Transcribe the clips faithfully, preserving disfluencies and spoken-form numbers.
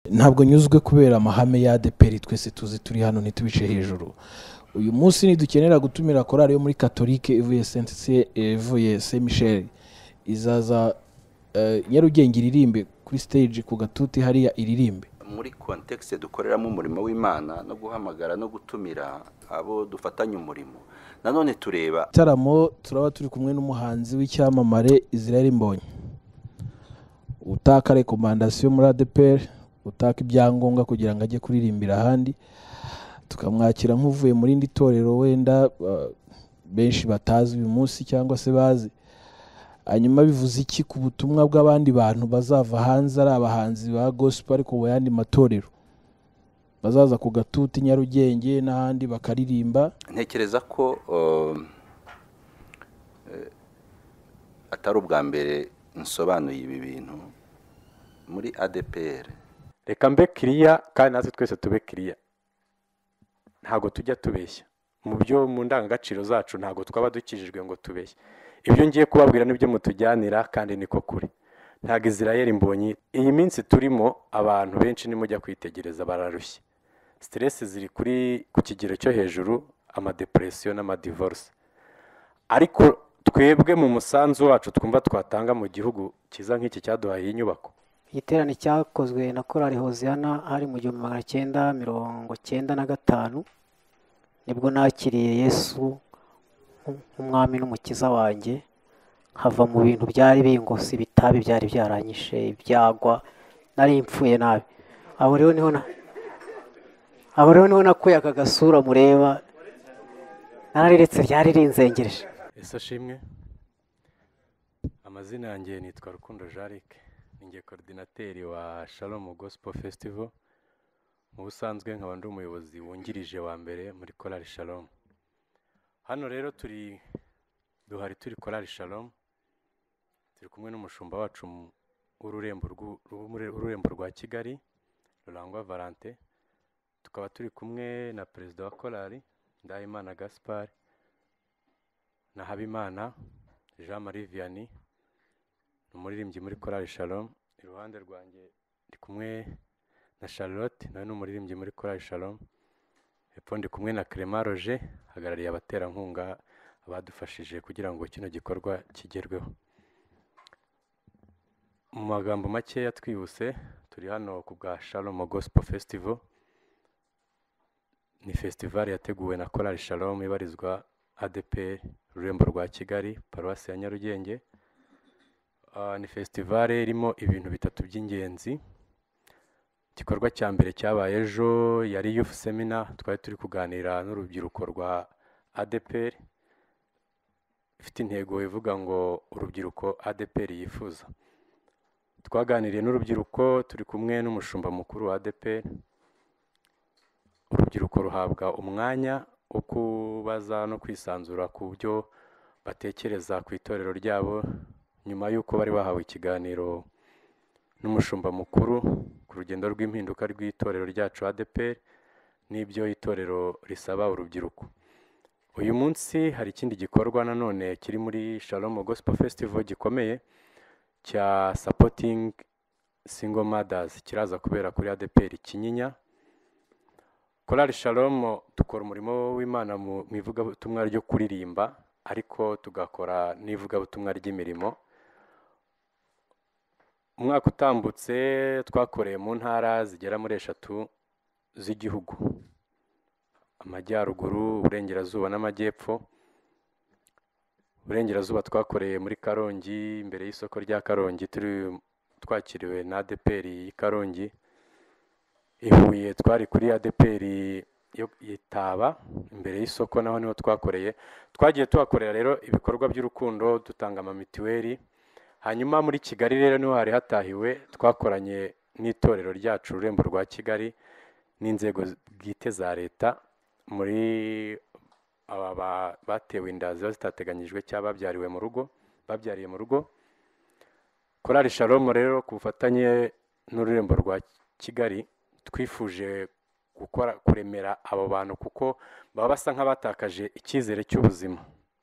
ntabwo nyuzwe kubera amahame ya A D P R twese tuzi turi hano ntitubice hejuru. Uyu munsi nidukenera gutumira korali yo muri Catholique ivuye Saint C ivuye Saint Michel izaza uh, Nyarugenge iririmbe kuri stage ku gatuti hariya iririmbe. Muri context dukoreramo umurimo w'Imana no guhamagara no gutumira abo dufatanya umurimo. Nanone tureba taramo turaba turi kumwe n'umuhanzi w'icyamamare Israel Mbonyi. Utaka recommandation muri A D P R, utaka ibyangombwa kugira ngo ajye kuririmbira ahandi, tukamwakira nk'uvuye muri ndi torero wenda uh, benshi batazi uyu munsi cyangwa se bazi. Hanyuma bivuze iki ku butumwa bw'abandi bantu bazava hanze ari abahanzi ba gospel ariko mu yandi matorero bazaza ku gatuti Nyarugenge n'ahandi bakaririmba? Ntekereza ko uh, atari ubwa mbere nsobanuye ibi bintu muri A D P R. Reka mbe kiriya kandi natwe twese tube kiriya, ntago tujya tubeshya mu byo mu ndangagaciro zacu, ntago twaba dukijijwe ngo tubeshye. Ibyo ngiye kubabwira nibyo mutujyanira kandi niko kuri. Ntago Israel Mbonyi iyi minsi turimo abantu benshi nimujya kwitegereza bararushye, stress ziri kuri ku kigero cyo hejuru, ama depression n'ama divorce. Ariko twebwe mu musanzu wacu twumva twatanga mu gihugu kiza nk'iki cyaduhaye inyubako. Igiterane cyakozwe na Korali Hoziyana hari mu gihumbi magana cyenda mirongo cyenda na gatanu, nibwo nakiriye Yesu nk'umwami n'umukiza wanjye, nkava mu bintu byari bingose, ibitabi byari byaranyishe, ibyagwa, nari impfuye nabi. Abo rero niho na abo rero niho nakuye aka gasura mureba, narariretse ryari rinzengereje. Ese shimwe, amazina yanjye nitwa Rukundo Jaric, ninjye coordinateur wa Shalom Gospel Festival. Mu busanzwe nkaba ndi umuyobozi wungirije wa mbere muri Korali Shalom. Hano rero turi duhari turi Korali Shalom, turi kumwe n'umushumba wacu w'ururembo rw'ururembo rwa Kigali, Rurangwa Valentin. Tukaba turi kumwe na perezida wa Korali Ndahimana Gaspard na Habimana Jean Marie Vianney, umuririmbyi muri Korali Shalom. Iruhande rwanjye ndi kumwe na Charlotte, nawe n'umuririmbyi muri Korali Shalom. Hepfo ndi kumwe na Clement Roger, hagarariye abaterankunga abadufashije kugira ngo kino gikorwa kigerweho. Mu magambo make twihuse, turi hano ku bwa Shalom Gospel Festival. Ni festival yateguwe na Korali Shalom ibarizwa A D P R Rurembo rwa Kigali, Paruwasi ya Nyarugenge. Uh, ni festival irimo ibintu bitatu by'ingenzi. Igikorwa cya mbere cyabaye ejo yari youth seminar, twari turi kuganira n'urubyiruko rwa A D P R, ifite intego ivuga ngo urubyiruko A D P R yifuza. Twaganiriye n'urubyiruko, turi kumwe n'umushumba mukuru wa A D P R. Urubyiruko ruhabwa umwanya wo kubaza no kwisanzura ku byo batekereza ku itorero ryabo, nyuma y'uko bari bahawe ikiganiro n'umushumba mukuru ku rugendo rw'impinduka rw'itorero ryacu A D P R n'ibyo itorero risaba urubyiruko. Uyu munsi hari ikindi gikorwa nanone kiri muri Shalom Gospel Festival gikomeye cya supporting single mothers, kiraza kubera kuri A D P R Kinyinya. Korali Shalom dukora umurimo w'Imana mu ivugabutumwa ryo kuririmba, ariko tugakora n'ivugabutumwa ry'imirimo. Umwaka utambutse twakoreye mu ntara zigera muri eshatu z'igihugu: Amajyaruguru, Uburengerazuba n'Amajyepfo. Uburengerazuba twakoreye muri Karongi, imbere y'isoko rya Karongi, turi twakiriwe na A D P R y'i Karongi. I Huye twari kuri A D P R yo Yitaba, imbere y'isoko, naho niho twakoreye. Twagiye tuhakorera rero ibikorwa by'urukundo, dutanga amamituweli. Hanyuma muri Kigali rero niho hari hatahiwe, twakoranye n'itorero ryacu Rurembo rwa Kigali n'inzego bwite za leta muri aba batewe inda ziba zitateganyijwe cyangwa babyariwe mu rugo, babyariye mu rugo. Korali Shalom rero ku bufatanye n'Ururembo rwa Kigali twifuje gukora kuremera abo bantu, kuko baba basa nk'abatakaje icyizere cy'ubuzima.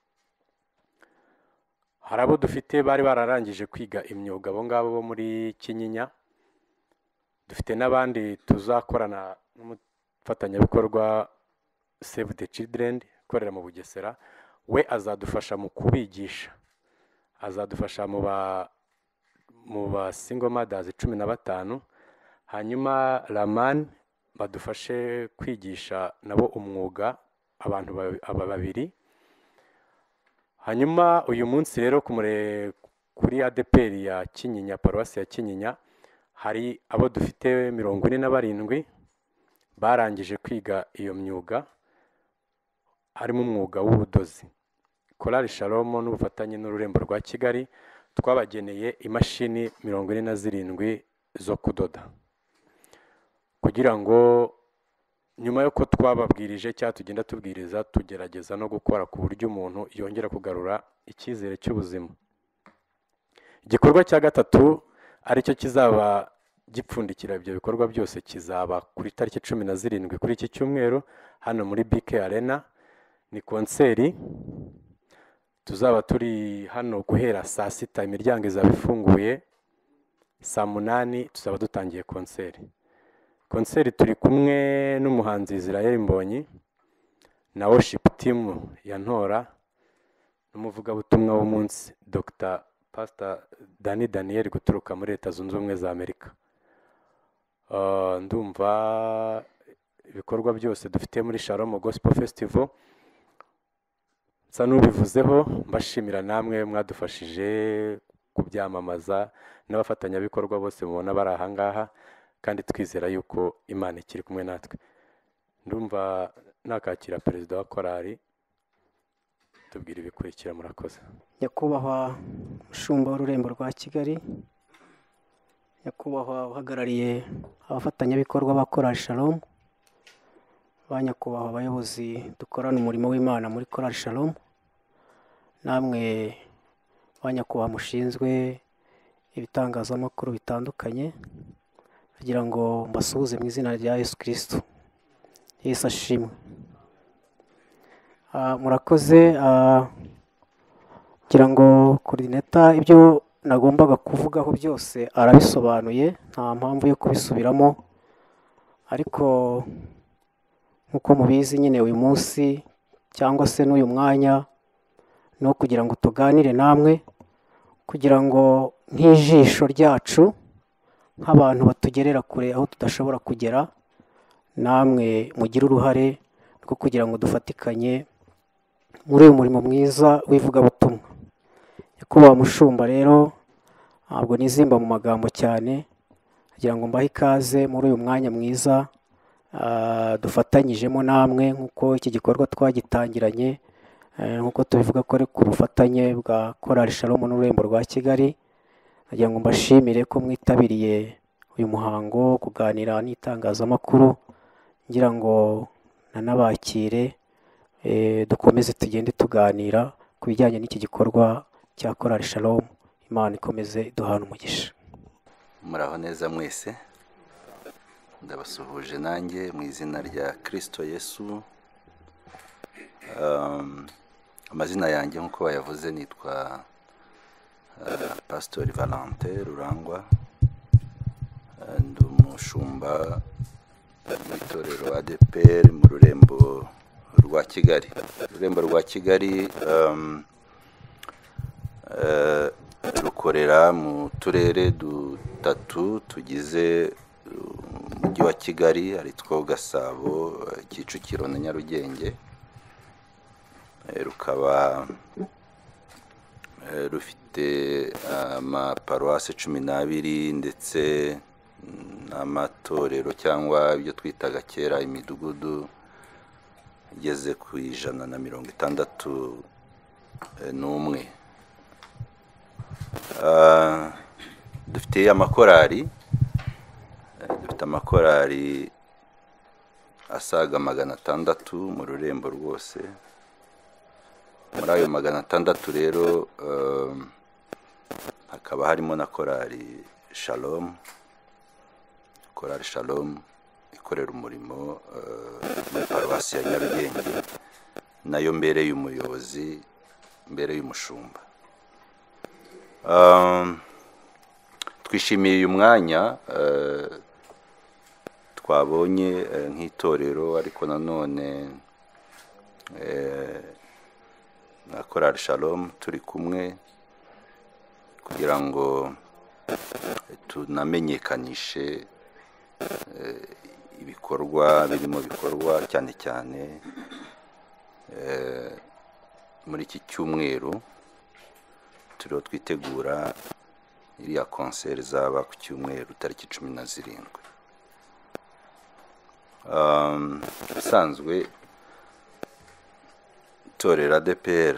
Hari abo dufite bari bararangije kwiga imyuga, abo ngabo bo muri Kinyinya dufite n'abandi tuzakorana n'umufatanyabikorwa Save the Children ukorera mu Bugesera, we azadufasha mu kubigisha, azadufasha mu ba mu ba single mothers cumi na batanu, hanyuma Raman badufashe kwigisha nabo umwuga abantu aba babiri. Hanyuma uyu munsi rero kumure kuri A D P R ya Kinyinya, paruwasi ya Kinyinya, hari abo dufite mirongo ine na barindwi barangije kwiga iyo myuga, harimo umwuga w'ubudozi. Korali Shalom n'ubufatanye n'ururembo rwa Kigali twabageneye imashini mirongo ine na zirindwi zo kudoda, kugira ngo nyuma yuko twababwirije cyangwa tugenda tubwiriza, tugerageza no gukora ku buryo umuntu yongera kugarura icyizere cy'ubuzima. Igikorwa cya gatatu aricyo kizaba gipfundikira ibyo bikorwa byose kizaba kuri tariki cumi na zirindwi kuri iki cyumweru hano muri B K Arena. Ni konseri, tuzaba turi hano guhera saa sita, imiryango izaba ifunguye, saa munani tuzaba dutangiye konseri. Konseri turi kumwe n'umuhanzi Israel Mbonyi na worship team ya Ntora n'umuvugabutumwa w'umunsi Doctor Pastor Dani Daniel guturuka muri Leta Zunze Ubumwe za Amerika. Uh, ndumva ibikorwa byose dufite muri Shalom Gospel Festival nsa n'ubivuzeho, mbashimira namwe mwadufashije kubyamamaza n'abafatanyabikorwa bose mubona bari aha ngaha, kandi twizera yuko Imana ikiri kumwe natwe. Ndumva nakakira perezida wa korali tubwira ibikurikira. Murakoze. Nyakubahwa mushumba w'ururembo rwa Kigali, nyakubahwa uhagarariye abafatanyabikorwa ba Korali Shalom, ba nyakubahwa abayobozi dukorana umurimo w'Imana muri Korali Shalom, namwe ba nyakubahwa mushinzwe ibitangazamakuru bitandukanye, kugira ngo mbasuhuze mu izina rya Yesu Kristo. Yesu ashimwe. Uh, murakoze. Uh, kugira ngo coordinator ibyo nagombaga kuvugaho byose arabisobanuye, nta mpamvu yo kubisubiramo, ariko nkuko mubizi nyine uyu munsi cyangwa se n'uyu mwanya no kugira ngo tuganire namwe, kugira ngo nk'ijisho ryacu nk'abantu batugerera kure aho tudashobora kugera, namwe mugira uruhare rwo kugira ngo dufatikanye muri uyu murimo mwiza w'ivugabutumwa. Nyakubahwa mushumba rero, ntabwo nizimba mu magambo cyane, kugira ngo mbahe ikaze muri uyu mwanya mwiza uh, dufatanyijemo namwe, nk'uko iki gikorwa twagitangiranye, uh, nk'uko tubivuga ko ari ku bufatanye bwa Korali Shalom n'ururembo rwa Kigali. Kugira ngo mbashimire ko mwitabiriye uyu muhango kuganira n'itangazamakuru, ngira ngo nanabakire e, dukomeze tugende tuganira ku bijyanye n'iki gikorwa cya Korali Shalom. Imana ikomeze duhana umugisha. Muraho neza mwese, ndabasuhuje nanjye mu izina rya Kristo Yesu. Um, amazina yanjye nk'uko bayavuze nitwa uh, Pastor Valentin Rurangwa, ndi umushumba w'itorero A D P R mu rurembo rwa Kigali. Ururembo rwa Kigali um, uh, rukorera mu turere dutatu tugize umujyi wa Kigali, ari two Gasabo, Kicukiro na Nyarugenge. Rukaba rufite amaparuwasi cumi n'abiri ndetse n'amatorero cyangwa ibyo twitaga kera imidugudu igeze ku ijana na mirongo itandatu n'umwe. Dufite amakorali dufite amakorali asaga magana atandatu mu rurembo rwose. Muri ayo magana atandatu rero hakaba harimo na Korali Shalom. Korali Shalom ikorera umurimo muri paruwasi ya Nyarugenge, nayo mbere y'umuyobozi, mbere y'umushumba. Twishimiye uyu mwanya twabonye eh, nk'itorero ariko nanone eh, na Chorale Shalom turi kumwe kugira ngo tunamenyekanishe eh, ibikorwa birimo bikorwa cyane cyane eh, muri iki cyumweru turiho twitegura iriya konseri zaba ku cyumweru tariki cumi na zirindwi. Um, bisanzwe itorero A D P R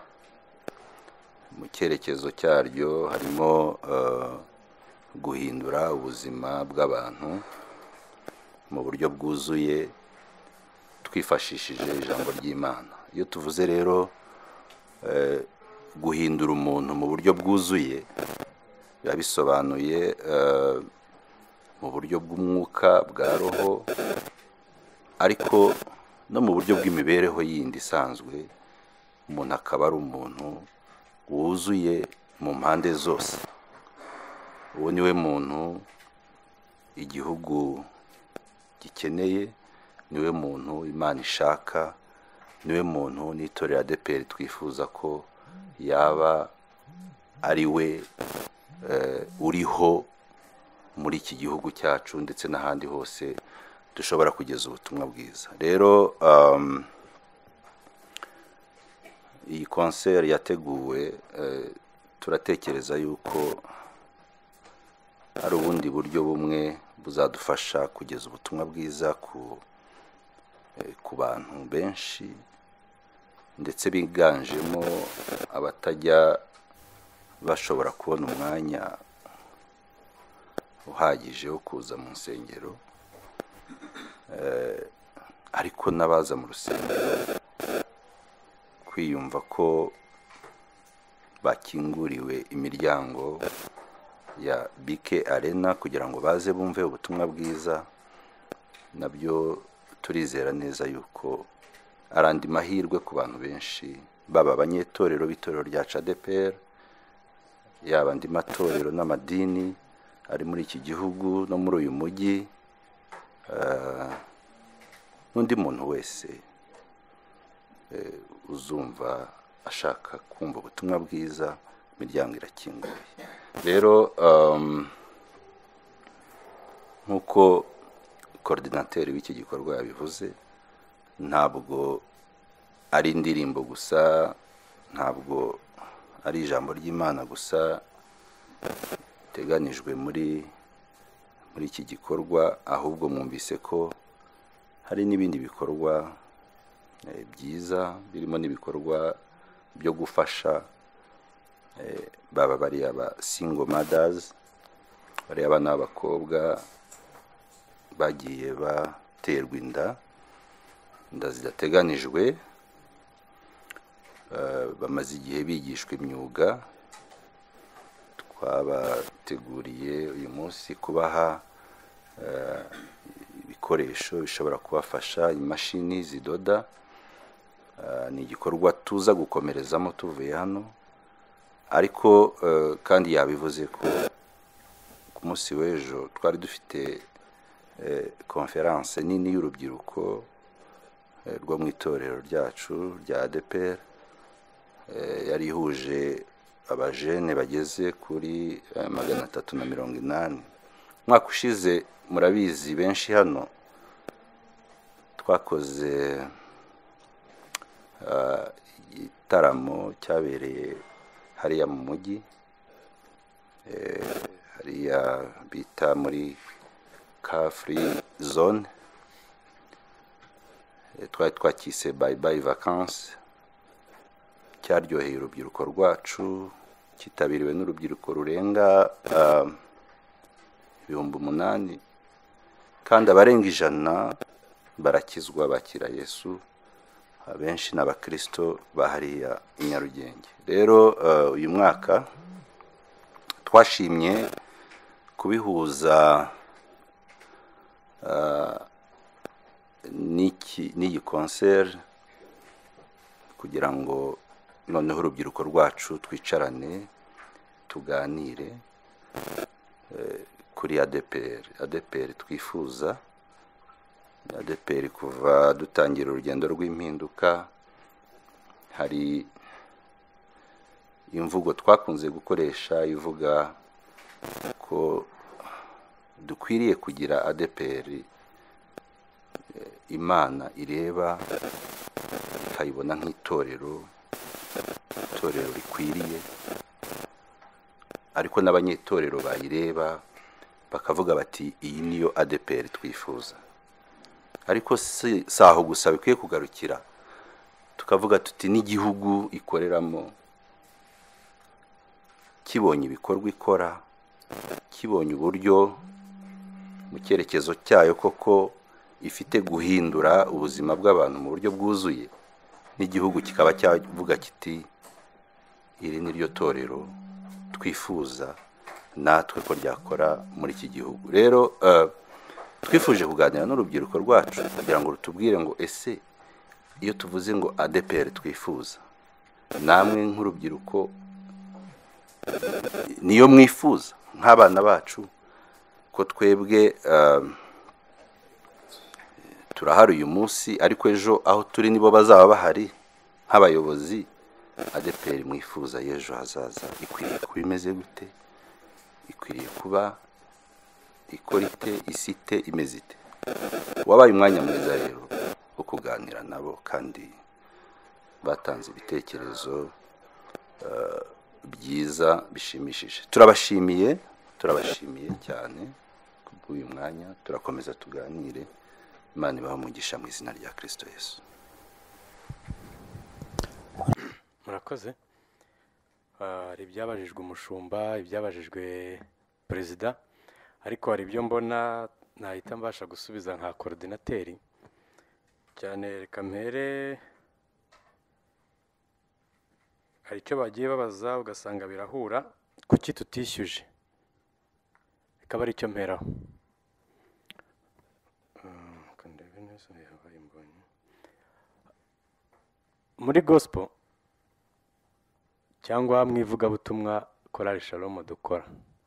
mu cyerekezo cyaryo harimo uh, guhindura ubuzima bw'abantu mu buryo bwuzuye twifashishije ijambo ry'Imana. Iyo tuvuze rero uh, guhindura umuntu mu buryo bwuzuye biba bisobanuye uh, mu buryo bw'umwuka bwa roho ariko no mu buryo bw'imibereho yindi isanzwe umuntu akaba ari umuntu wuzuye mu mpande zose. Uwo niwe muntu igihugu gikeneye, niwe muntu Imana ishaka, niwe muntu n'itorero A D P R twifuza ko yaba ari we uh, uriho muri iki gihugu cyacu ndetse n'ahandi hose dushobora kugeza ubutumwa bwiza. Rero um, iyi concert yateguwe uh, turatekereza yuko hari ubundi buryo bumwe buzadufasha kugeza ubutumwa bwiza ku uh, ku bantu benshi ndetse biganjemo abatajya bashobora kubona umwanya uhagije wo kuza mu nsengero eh, ariko n'abaza mu rusengero kwiyumva ko bakinguriwe imiryango ya B K Arena kugira ngo baze bumve ubutumwa bwiza, nabyo turizera neza yuko arandi mahirwe ku bantu benshi, baba abanyetorero b'itorero rya A D P R, yaba andi matorero n'amadini ari muri iki gihugu no muri uyu mujyi, uh, n'undi muntu wese uh, uzumva ashaka kumva ubutumwa bwiza, imiryango irakinguye. Rero um, nk'uko koordinateri w'iki gikorwa yabivuze, ntabwo ari indirimbo gusa, ntabwo ari ijambo ry'Imana gusa teganijwe muri muri iki gikorwa, ahubwo mwumvise ko hari n'ibindi bikorwa e, byiza birimo n'ibikorwa byo gufasha e, baba bari aba single mothers, bari abana b'abakobwa bagiye baterwa inda inda zidateganijwe, uh, bamaze igihe bigishwa imyuga. Twabateguriye uyu munsi kubaha uh, ibikoresho bishobora kubafasha, imashini zidoda. Uh, ni igikorwa tuza gukomerezamo tuvuye hano, ariko uh, kandi yabivuze ko ku munsi w'ejo twari dufite uh, conference nini y'urubyiruko rwo mu itorero ryacu rya A D P R, yari ihuje abajene bageze kuri magana atatu na mirongo inani. Mwaka ushize murabizi benshi hano twakoze igitaramo cyabereye hariya mu mujyi, hariya bita muri car free zone, twari twakise bye bye vacances, cyaryoheye urubyiruko rwacu, kitabiriwe n'urubyiruko rurenga uh, ibihumbi umunani, kandi abarenga ijana barakizwa bakira Yesu, abenshi n'abakristo bahariya i Nyarugenge. Rero uh, uyu mwaka twashimye kubihuza uh, niki n'iyi concert kugira ngo noneho urubyiruko rwacu twicarane tuganire eh, kuri A D P R. A D P R twifuza adeperi kuva dutangira urugendo rw'impinduka hari imvugo twakunze gukoresha ivuga ko dukwiriye kugira adeperi imana ireba ikayibona nk'itorero itorero rikwiriye, ariko n'abanyetorero bayireba bakavuga bati iyi niyo adeperi twifuza. Ariko si aho gusa bikwiye kugarukira, tukavuga tuti n'igihugu ikoreramo kibonye ibikorwa ikora, kibonye uburyo mu cyerekezo cyayo koko ifite guhindura ubuzima bw'abantu mu buryo bwuzuye, n'igihugu kikaba cyavuga kiti iri ni ryo torero twifuza natwe ko ryakora muri iki gihugu. Rero twifuje kuganira n'urubyiruko rwacu kugira ngo rutubwire ngo ese iyo tuvuze ngo adeperi twifuza, namwe nk'urubyiruko niyo mwifuza nk'abana bacu? Ko twebwe turahari uyu munsi, ariko ejo aho turi nibo bazaba bahari nk'abayobozi. Adeperi mwifuza y'ejo hazaza ikwiriye kuba imeze gute? Ikwiriye kuba ikora ite? isi ite? imeze ite? Wabaye umwanya mwiza rero wo kuganira nabo, kandi batanze ibitekerezo byiza bishimishije. Turabashimiye, turabashimiye cyane kubw'uyu mwanya. Turakomeza tuganire. Imana ibahe umugisha mu izina rya Kristo Yesu. Murakoze. Hari ibyabajijwe umushumba, ibyabajijwe perezida, ariko hari ibyo mbona nahita mbasha gusubiza nka koordinateri cyane. Reka mpere, hari icyo bagiye babaza ugasanga birahura, kuki tutishyuje, bikaba ari icyo mperaho. Muri gospel cyangwa mu ivugabutumwa Korali Shalom dukora,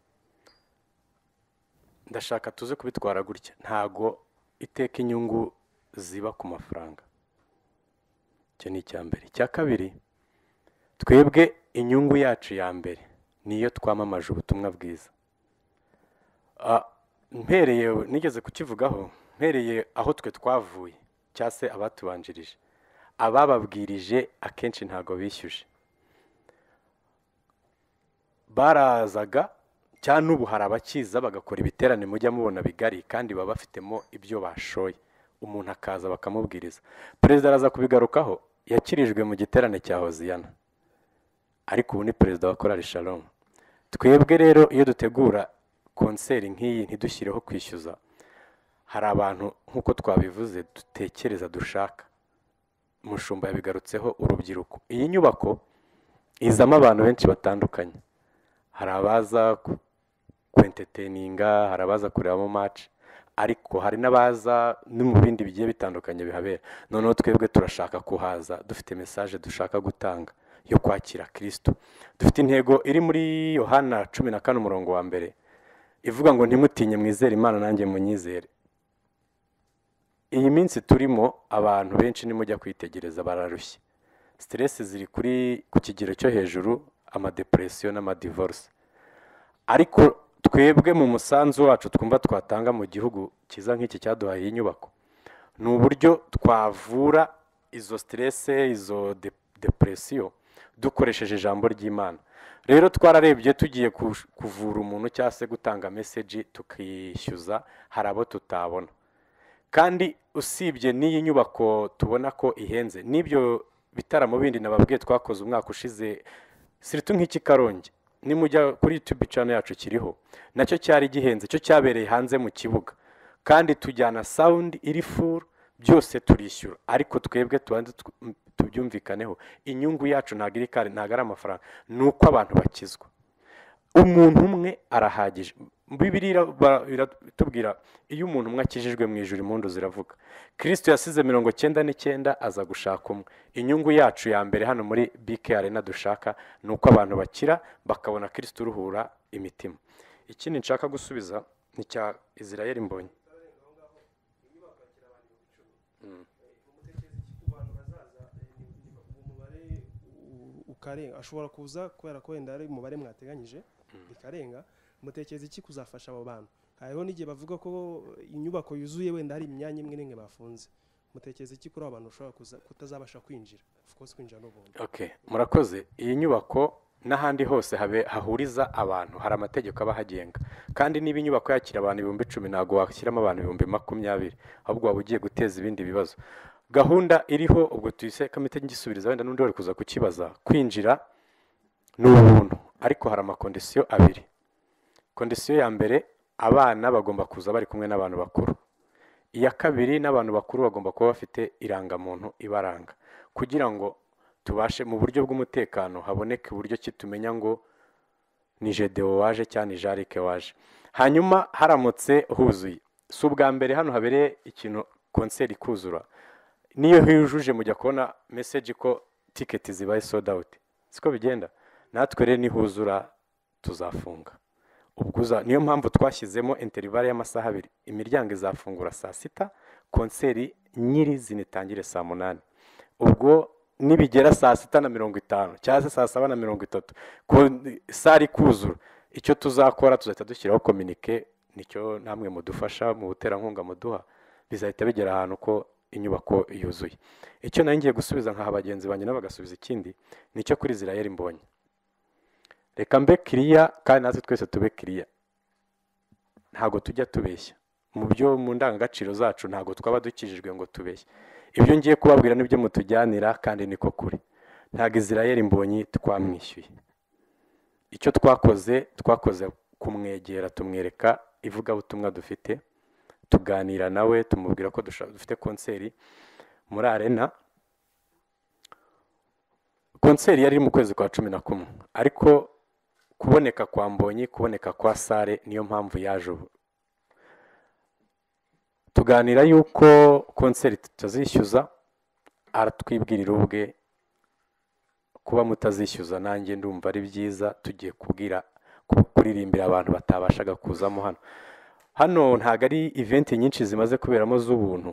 ndashaka tuze kubitwara gutya. Ntago iteka inyungu ziba ku mafaranga. Icyo ni icya mbere. Icya kabiri, twebwe inyungu yacu ya mbere niyo twamamaje ubutumwa bwiza. Mpereye, nigeze kukivugaho, mpereye aho twe twavuye cyangwa se abatubanjirije, abababwirije akenshi ntago bishyuje. Barazaga cyane, n'ubu hari abakiza bagakora ibiterane mujya mubona bigari, kandi baba bafitemo ibyo bashoye. Umuntu akaza bakamubwiriza. Perezida araza kubigarukaho, yakirijwe mu giterane cya Hoziyana, ariko ubu ni perezida wa Korali Shalom. Twebwe rero iyo dutegura konseri nk'iyi ntidushyireho kwishyuza, hari abantu nk'uko twabivuze dutekereza dushaka. Umushumba yabigarutseho, urubyiruko. Iyi nyubako izamo abantu benshi batandukanye. Hari abaza kwenteteninga, hari abaza kurebamo match, ariko hari n'abaza no mu bindi bigiye bitandukanye bihabera. Noneho twebwe turashaka kuhaza dufite message dushaka gutanga yo kwakira Kristo. Dufite intego iri muri Yohana cumi na kane umurongo wa mbere ivuga ngo ntimutinye, mwizere Imana nanjye munyizere. Iyi minsi turimo abantu benshi nimujya kwitegereza bararushye. Stress ziri kuri ku kigero cyo hejuru, ama depression n'ama divorce. Ariko twebwe mu musanzu wacu twumva twatanga mu gihugu kiza nk'iki cyaduhaye inyubako, ni uburyo twavura izo stress, izo de depression dukoresheje ijambo ry'Imana. Rero twararebye tugiye kuvura umuntu cyangwa se gutanga message tukishyuza, hari abo tutabona. Kandi usibye n'iyi nyubako tubona ko ihenze, n'ibyo bitaramo bindi nababwiye twakoze umwaka ushize, siritu nk'iki Karongi, nimujya kuri YouTube channel yacu kiriho, nacyo cyari gihenze, cyo cyabereye hanze mu kibuga, kandi tujyana sound iri full, byose turishyura. Ariko twebwe tubanze tubyumvikaneho, inyungu yacu ntago iri kare, ntago ari amafaranga, nuko abantu bakizwa. Umuntu umwe arahagije. Bibiliya iratubwira iyo umuntu umwe akijijwe mu ijuru impundu ziravuga. Kristo yasize mirongo cyenda n'icyenda aza gushaka umwe. Inyungu yacu ya mbere hano muri B K Arena dushaka nuko abantu bakira bakabona Kristo uruhura imitima. Ikindi nshaka gusubiza ni cya Israel Mbonyi. ukarenga ashobora kuza kubera ko wenda ari umubare mwateganyije bikarenga, mutekereza iki kuzafasha abo bantu? Hariho n'igihe bavuga ko inyubako yuzuye wenda hari imyanya imwe n'imwe bafunze, mutekereza iki kuri abo bantu ushobora kuza kutazabasha kwinjira? Of course kwinjira n'ubundi. Okay, murakoze. Iyi nyubako n'ahandi hose habe hahuriza abantu hari amategeko abahagenga, kandi niba inyubako yakira abantu ibihumbi icumi ntabwo washyiramo abantu ibihumbi makumyabiri, ahubwo waba ugiye guteza ibindi bibazo. Gahunda iriho ubwo tuyise kamite ngisubiriza wenda n'undi wari kuza kukibaza, kwinjira ni ubuntu, ariko hari amakondisiyo abiri. Kondisiyo ya mbere, abana bagomba kuza bari kumwe n'abantu bakuru. Iya kabiri, n'abantu bakuru bagomba kuba bafite irangamuntu ibaranga, kugira ngo tubashe mu buryo bw'umutekano haboneke uburyo ki tumenya ngo ni Gedewo waje cyane Jarike waje. Hanyuma haramutse huzuye, si ubwa mbere hano habereye ikintu konseri kuzura, niyo hujuje mujya kubona message ko ticket zibaye sold out, siko bigenda. Natwe rero nihuzura tuzafunga. Ubwo niyo mpamvu twashyizemo interval y'amasaha abiri, imiryango izafungura saa sita, konseri nyiri zinitangire saa munani. Ubwo nibigera saa sita na mirongo itanu cyangwa saa saba na mirongo itatu sari kuzura, icyo tuzakora tuzahita dushyiraho communique, nicyo namwe mudufasha mu buterankunga muduha, bizahita bigera ahantu ko inyubako yuzuye. Icyo nari ngiye gusubiza nka abagenzi banjye n'abagasubiza ikindi, nicyo kuri Israel Mbonyi. Reka mbe kiriya kandi natwe twese tube kiriya, ntago tujya tubeshya mu byo mu ndangagaciro zacu, ntago twaba dukijijwe ngo tubeshye. Ibyo ngiye kubabwira nibyo mutujyanira kandi niko kuri. Ntago Israel Mbonyi twamwishyuye. Icyo twakoze twakoze kumwegera, tumwereka ivuga butumwa dufite, tuganira nawe, tumubwira ko dufite konseri muri arena. Konseri yari mu kwezi kwa cumi na kumwe, ariko kuboneka kwa Mbonyi, kuboneka kwa sare, niyo mpamvu yaje ubu. Tuganira yuko konseri tutazishyuza, aratwibwirira ubwe kuba mutazishyuza, nanjye ndumva ari byiza, tugiye kubwira kuririmbira abantu batabashaga kuzamo hano. Hano ntago ari event nyinshi zimaze kuberamo z'ubuntu.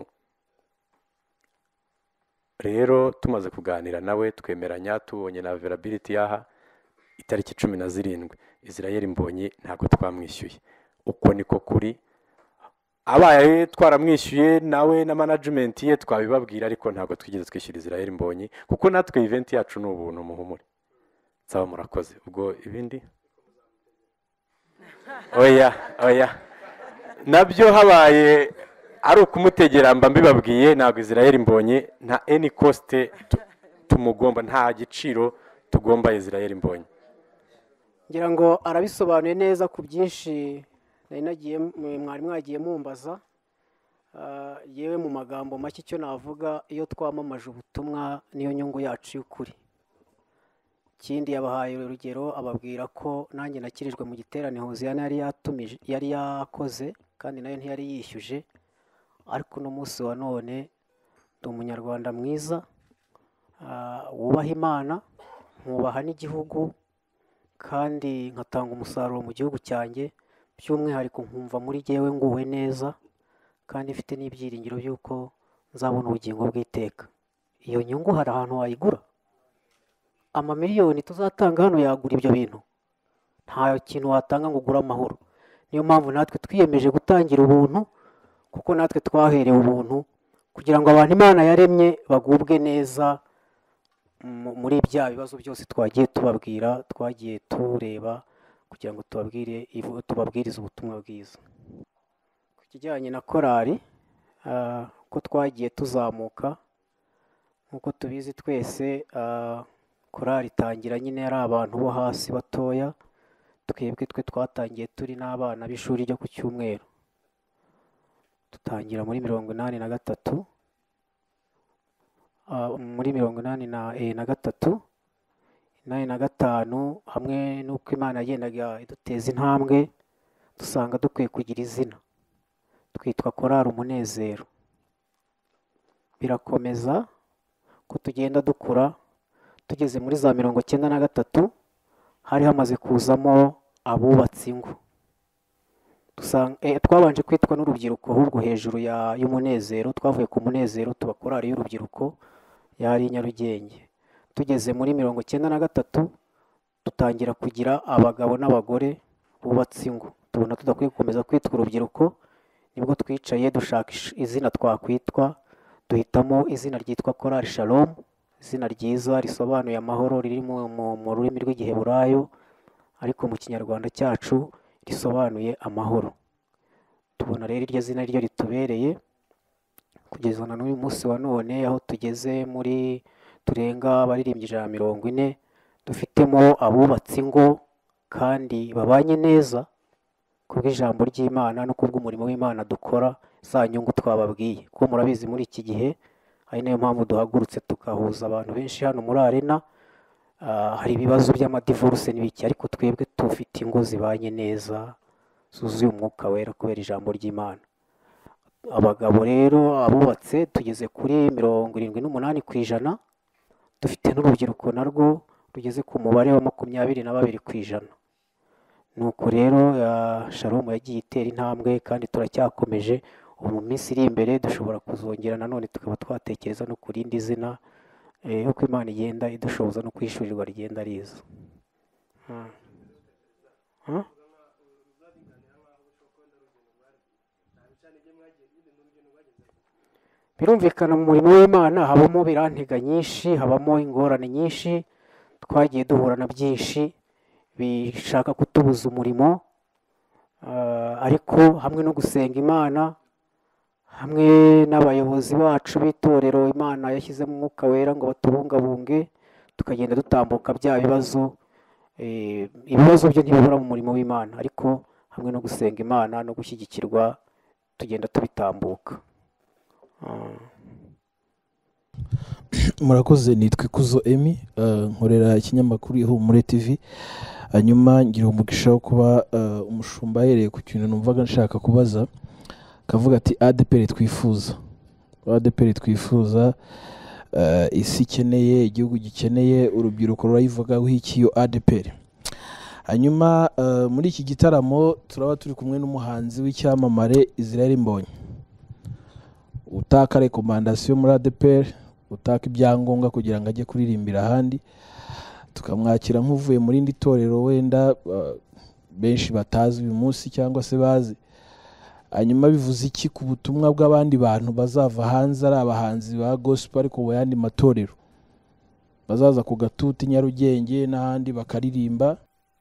Rero tumaze kuganira nawe twemeranya, tubonye na availability yaha itariki cumi na zirindwi, Israel Mbonyi ntago twamwishyuye. Uko niko kuri. Abaye twaramwishyuye nawe na management ye twabibabwira, ariko ntago twigeze twishyura Israel Mbonyi, kuko natwe event yacu ni ubuntu muhumure. Saba murakoze. Ubwo ibindi oya oya nabyo habaye ari ukumutegera mba mbibabwiye, ntago Israel Mbonyi nta any cost tumugomba, nta giciro tugomba Israel Mbonyi. ngira ngo arabisobanuye neza ku byinshi nari nagiye mwari mwagiye mumbaza. Yewe mu magambo make icyo navuga, iyo twamamaje ubutumwa niyo nyungu yacu y'ukuri. Ikindi yabahaye urugero, ababwira ko nanjye nakirijwe mu giterane Hoziyana yari yatumije yari yakoze, kandi nayo ntiyari yishyuje, ariko no munsi wa none ndi umunyarwanda mwiza, wubaha Imana, nkubaha n'igihugu, kandi nkatanga umusaruro mu gihugu cyanjye, by'umwihariko nkumva muri jyewe nguwe neza, kandi mfite n'ibyiringiro by'uko nzabona ubugingo bw'iteka. Iyo nyungu hari ahantu wayigura? Amamiliyoni tuzatanga hano yagura ibyo bintu? Nta kintu watanga ngo ugure amahoro. Niyo mpamvu natwe twiyemeje gutangira ubuntu, kuko natwe twaherewe ubuntu kugira ngo abantu Imana yaremye bagubwe neza muri bya bibazo byose twagiye tubabwira, twagiye tureba, kugira ngo tubabwire tubabwirize ubutumwa bwiza. Ku kijyanye na korali, ko twagiye tuzamuka, nk'uko tubizi twese, korali itangira nyine ari abantu bo hasi batoya, twebwe twe twatangiye turi n'abana b'ishuri ryo ku Cyumweru. Dutangira muri mirongo inani na gatatu, muri mirongo inani na gatatu, inani na gatanu, hamwe n'uko Imana yagendaga iduteza intambwe, dusanga dukwiye kugira izina, twitwa Korali Umunezero. Birakomeza ko tugenda dukura, tugeze muri za mirongo cyenda na gatatu hari hamaze kuzamo abubatsi ingo. dusanga eh, twabanje kwitwa n'urubyiruko ahubwo hejuru ya y'umunezero, twavuye ku munezero tuba korali y'urubyiruko yari i Nyarugenge. Tugeze muri mirongo icyenda na gatatu dutangira kugira abagabo n'abagore bubatse ingo, tubona tudakwiye gukomeza kwitwa urubyiruko, nibwo twicaye dushaka ish- izina twakwitwa, duhitamo izina ryitwa Korali Shalom, izina ryiza risobanuye amahoro, riri mu mu- mu rurimi rw'igiheburayo ariko mu kinyarwanda cyacu risobanuye amahoro. Tubona rero iryo zina ryo ritubereye kugeza na n'uyu munsi wa none, aho tugeze muri turenga abaririmbyi ijana na mirongo ine, dufitemo abubatse ingo kandi babanye neza kubw'ijambo ry'Imana no kubw'umurimo w'Imana dukora, za nyungu twababwiye. Kuko murabizi muri iki gihe ari nayo mpamvu duhagurutse tugahuza abantu benshi hano muri arena. Ah, hari ibibazo by'amadivorce n'ibiki, ariko twebwe tufite ingo zibanye neza zuzuye umwuka wera kubera ijambo ry'Imana. Abagabo rero abubatse tugeze kuri mirongo irindwi n'umunani ku ijana, dufite n'urubyiruko narwo rugeze ku mubare wa makumyabiri na babiri ku ijana. Nuko rero ah, Shalom yagiye itera intambwe kandi turacyakomeje. Ubu mu minsi iri imbere dushobora kuzongera nanone tukaba twatekereza no ku rindi zina, eh, uko Imana igenda idushoboza no kwishyurirwa rigenda riza. Hmm. Huh? Birumvikana mu murimo w'Imana habamo birantega nyinshi, habamo ingorane nyinshi, twagiye duhura na byinshi bishaka kutubuza umurimo, ah, ariko hamwe no gusenga Imana, hamwe n'abayobozi bacu b'itorero Imana yashyizemo umwuka wera ngo batubungabunge, tukagenda dutambuka bya bibazo. Eh, ibibazo byo ntibibura mu murimo w'Imana, ariko hamwe no gusenga Imana no gushyigikirwa tugenda tubitambuka. Ah. murakoze. nitwa Ikuzo Emmy, eh, nkorera ikinyamakuru Ihumure T V. Hanyuma ngira umugisha wo kuba eh, umushumba ahereye ku kintu numvaga nshaka kubaza, kavuga ati A D P R twifuza, A D P R twifuza, eh, isi ikeneye, igihugu gikeneye, urubyiruko rurayivugaho iki iyo A D P R. Hanyuma eh, muri iki gitaramo turaba turi kumwe n'umuhanzi w'icyamamare Israel Mbonyi, utaka rekomandasiyo muri A D P R, utaka ibyangombwa kugira ngo ajye kuririmbira ahandi, tukamwakira nk'uvuye muri indi torero wenda uh, benshi batazi uyu munsi cyangwa se bazi. Hanyuma bivuze iki ku butumwa bw'abandi bantu bazava hanze ari abahanzi ba gospel ariko mu yandi matorero, bazaza ku Gatuti Nyarugenge n'ahandi bakaririmba?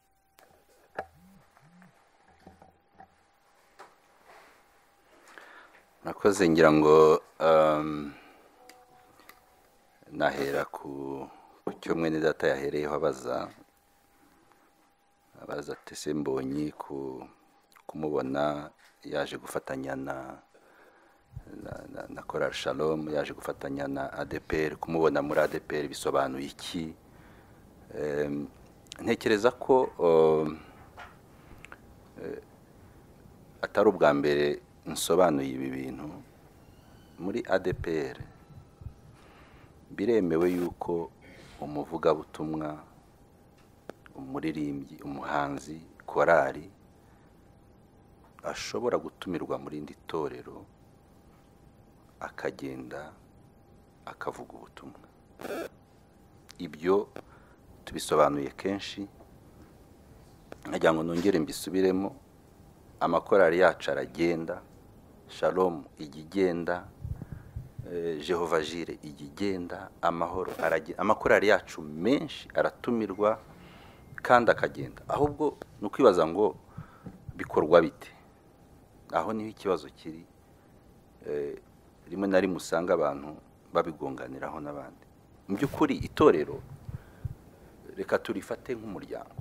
nakoze ngira ngo um, nahera ku ku cyo mwene data yahereyeho abaza abaza ati ese Mbonyi ku kumubona yaje gufatanya na na, na, na Korali Shalom, yaje gufatanya na A D P R, kumubona muri A D P R bisobanuye iki? Um, ntekereza ko um, eh, atari ubwa mbere nsobanuye ibi bintu. Muri A D P R biremewe yuko umuvugabutumwa, umuririmbyi, umuhanzi, korali ashobora gutumirwa muri indi torero akagenda akavuga ubutumwa. Ibyo tubisobanuye kenshi, nkagira ngo nongere mbisubiremo. Amakorali yacu aragenda, Shalom igigenda, eh, Jehova Jire igigenda, amahoro aragenda, amakorali yacu menshi aratumirwa kandi akagenda. Ahubwo nukwibaza ngo bikorwa bite? Aho niho ikibazo kiri. Eh, rimwe na rimwe usanga abantu babigonganiraho n'abandi. Mu by'ukuri itorero reka turifate nk'umuryango.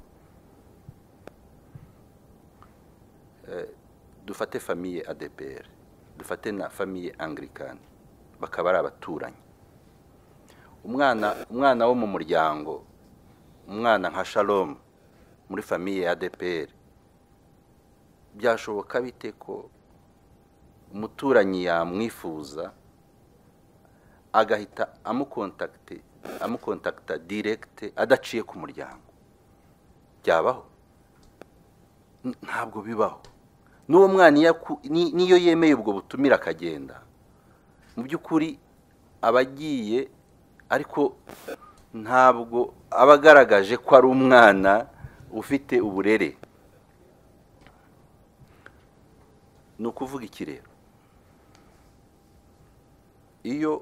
Eh, dufate famille A D P R, dufate na famille Anglicane, bakaba ari abaturanyi. Umwana umwana wo mu muryango, umwana nka Shalom muri famille A D P R, byashoboka bite ko umuturanyi yamwifuza agahita amukontakte amukontakta direct adaciye ku muryango? Byabaho? Ntabwo bibaho. n'uwo mwana iyo aku- ni- niyo yemeye ubwo butumire akagenda mu by'ukuri aba agiye ariko ntabwo aba agaragaje ko ari umwana ufite uburere. ni ukuvuga iki rero? iyo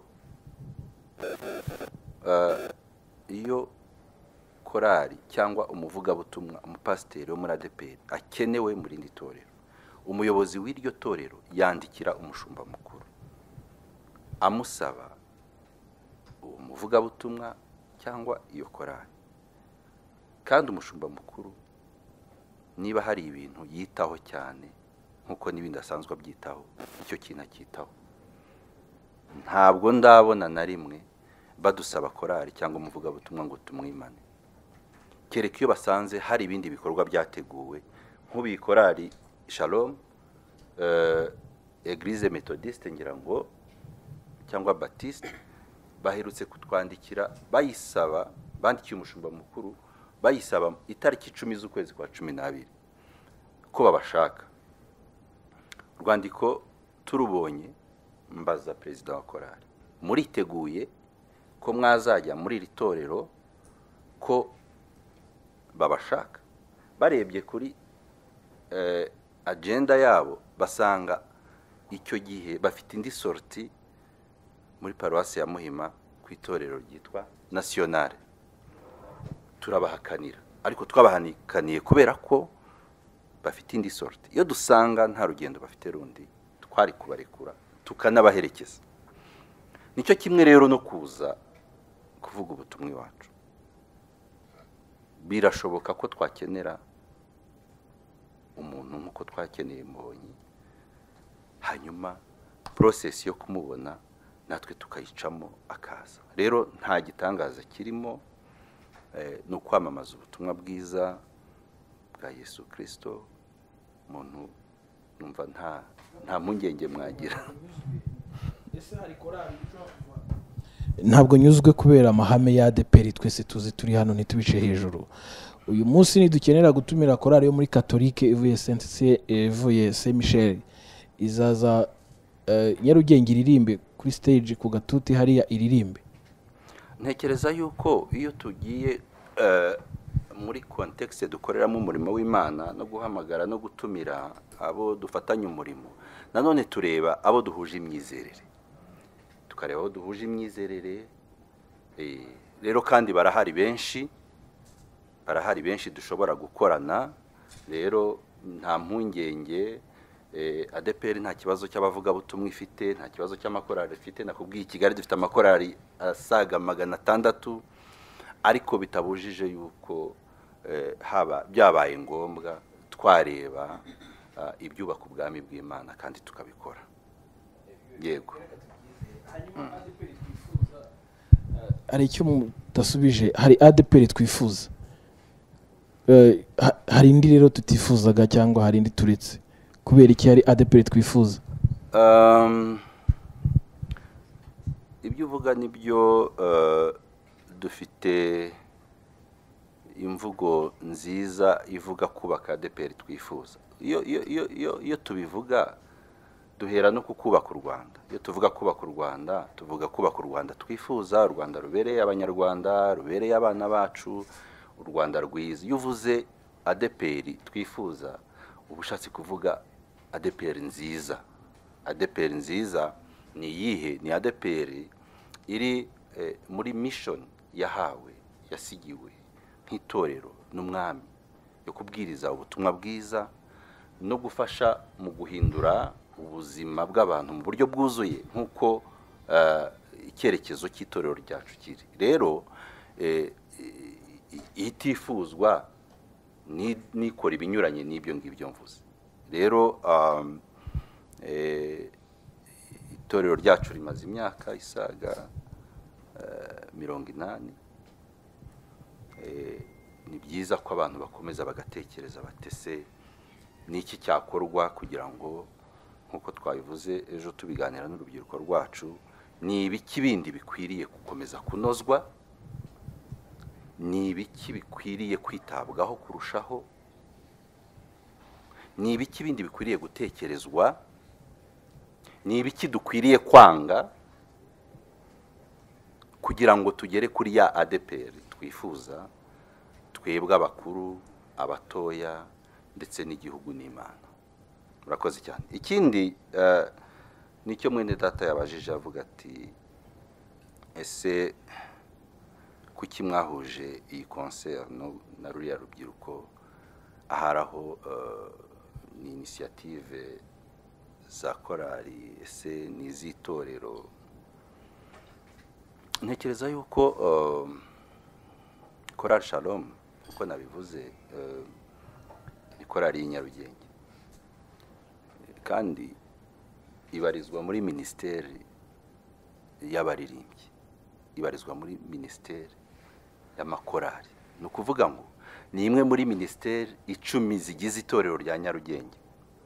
eh, iyo korali cyangwa umuvugabutumwa umupasiteri wo muri A D P R akenewe mu rindi torero, umuyobozi w'iryo torero yandikira umushumba mukuru amusaba uwo muvugabutumwa cyangwa iyo korali, kandi umushumba mukuru niba hari ibintu yitaho cyane nkuko n'ibindi asanzwe abyitaho, icyo kintu akitaho. Ntabwo ndabona na rimwe badusaba korali cyangwa umuvugabutumwa ngo tumwimane, kereka iyo basanze hari ibindi bikorwa byateguwe nk'ubu korali Shalom, eh, Eglise Methodiste ngira ngo cyangwa Baptiste baherutse kutwandikira bayisaba, bandikiye umushumba mukuru bayisaba itariki icumi z'ukwezi kwa cumi n'abiri ko babashaka. Urwandiko turubonye mbaza perezida wa korali, muriteguye ko mwazajya muri iri torero ko babashaka? Barebye kuri eh, agenda yabo basanga icyo gihe bafite indi sorti muri paruwasi ya Muhima ku itorero ryitwa Nationale. Turabahakanira, ariko twabahanikaniye kubera ko bafite indi sorti. Iyo dusanga nta rugendo bafite rundi twari kubarekura tukanabaherekeza. Nicyo kimwe rero no kuza kuvuga ubutumwa iwacu. Birashoboka ko twakenera umuntu nk'uko twakeneye Mbonyi, hanyuma process yo kumubona natwe tukayicamo akaza. Rero nta gitangaza kirimo, eh, no kwamamaza ubutumwa bwiza bwa Yesu Kristo. Umuntu numva nta nta mpungenge mwagira. Ntabwo nyuzwe kubera amahame ya A D P R twese tuzi turi hano ntitubice hejuru. Uyu munsi nidukenera gutumira korali yo muri Catholique ivuye Saint ivuye Saint Michel izaza uh, Nyarugenge iririmbe kuri stage ku gatuti hariya iririmbe. Ntekereza yuko iyo tugiye uh, muri context dukoreramo umurimo w'Imana no guhamagara no gutumira abo dufatanya umurimo, nanone tureba abo duhuje imyizerere, tukareba abo duhuje imyizerere. Eh, rero kandi barahari benshi barahari benshi dushobora gukorana. Rero nta mpungenge. eh, A D P R nta kibazo cy'abavuga butumwa ifite, nta kibazo cy'amakorali ifite. Nakubwiye Kigali dufite amakorali asaga magana atandatu, ariko bitabujije yuko eh, haba byabaye ngombwa twareba uh, ibyubaka ubwami bw'Imana kandi tukabikora. Yego. Hari icyo mutasubije, hari A D P R twifuza, uh, hari indi rero tutifuzaga cyangwa hari indi turetse? Kubera iki hari A D P R twifuza? Um, ibyo uvuga nibyo. uh, dufite imvugo nziza ivuga kubaka A D P R twifuza. Iyo iyo iyo iyo iyo tubivuga duhera no kukubaka u Rwanda. Iyo tuvuga kubaka u Rwanda tuvuga kubaka u Rwanda twifuza, u Rwanda rubereye abanyarwanda, rubereye abana bacu, u Rwanda rwiza. Iyo uvuze A D P R twifuza ubushatse kuvuga A D P R nziza. A D P R nziza ni yihe? Ni A D P R iri eh, muri mission yahawe yasigiwe nk'itorero n'umwami yo kubwiriza ubutumwa bwiza no gufasha mu guhindura ubuzima bw'abantu mu buryo bwuzuye nk'uko uh, icyerekezo cy'itorero ryacu kiri. Rero eh, itifuzwa ni nikora ibinyuranye n'ibyo ngibyo mvuze. Rero um, eh, itorero ryacu rimaze imyaka isaga uh, mirongo inani. Eh, ni byiza ko abantu bakomeza bagatekereza batese niki cyakorwa kugira ngo nkuko twabivuze ejo tubiganira n'urubyiruko rwacu, ni ibiki bindi bikwiriye gukomeza kunozwa, ni ibiki bikwiriye kwitabwaho kurushaho, ni ibiki bindi bikwiriye gutekerezwa, ni ibiki dukwiriye kwanga kugira ngo tugere kuri ya A D P R twifuza, twebwe abakuru, abatoya ndetse n'igihugu n'Imana. Murakoze cyane. Ikindi uh, nicyo mwene data yabajije avuga ati ese kuki mwahuje iyi concert no na ruriya rubyiruko aharaho uh, ni initiative za korali, ese ni izitorero. Ntekereza yuko uh, Korali Shalom uko nabivuze uh, ni korali y'Inyarugenge kandi ibarizwa muri ministeri y'abaririmbyi, ibarizwa muri ministeri y'amakorali. Ni ukuvuga ngo ni imwe muri ministeri icumi zigize itorero rya Nyarugenge.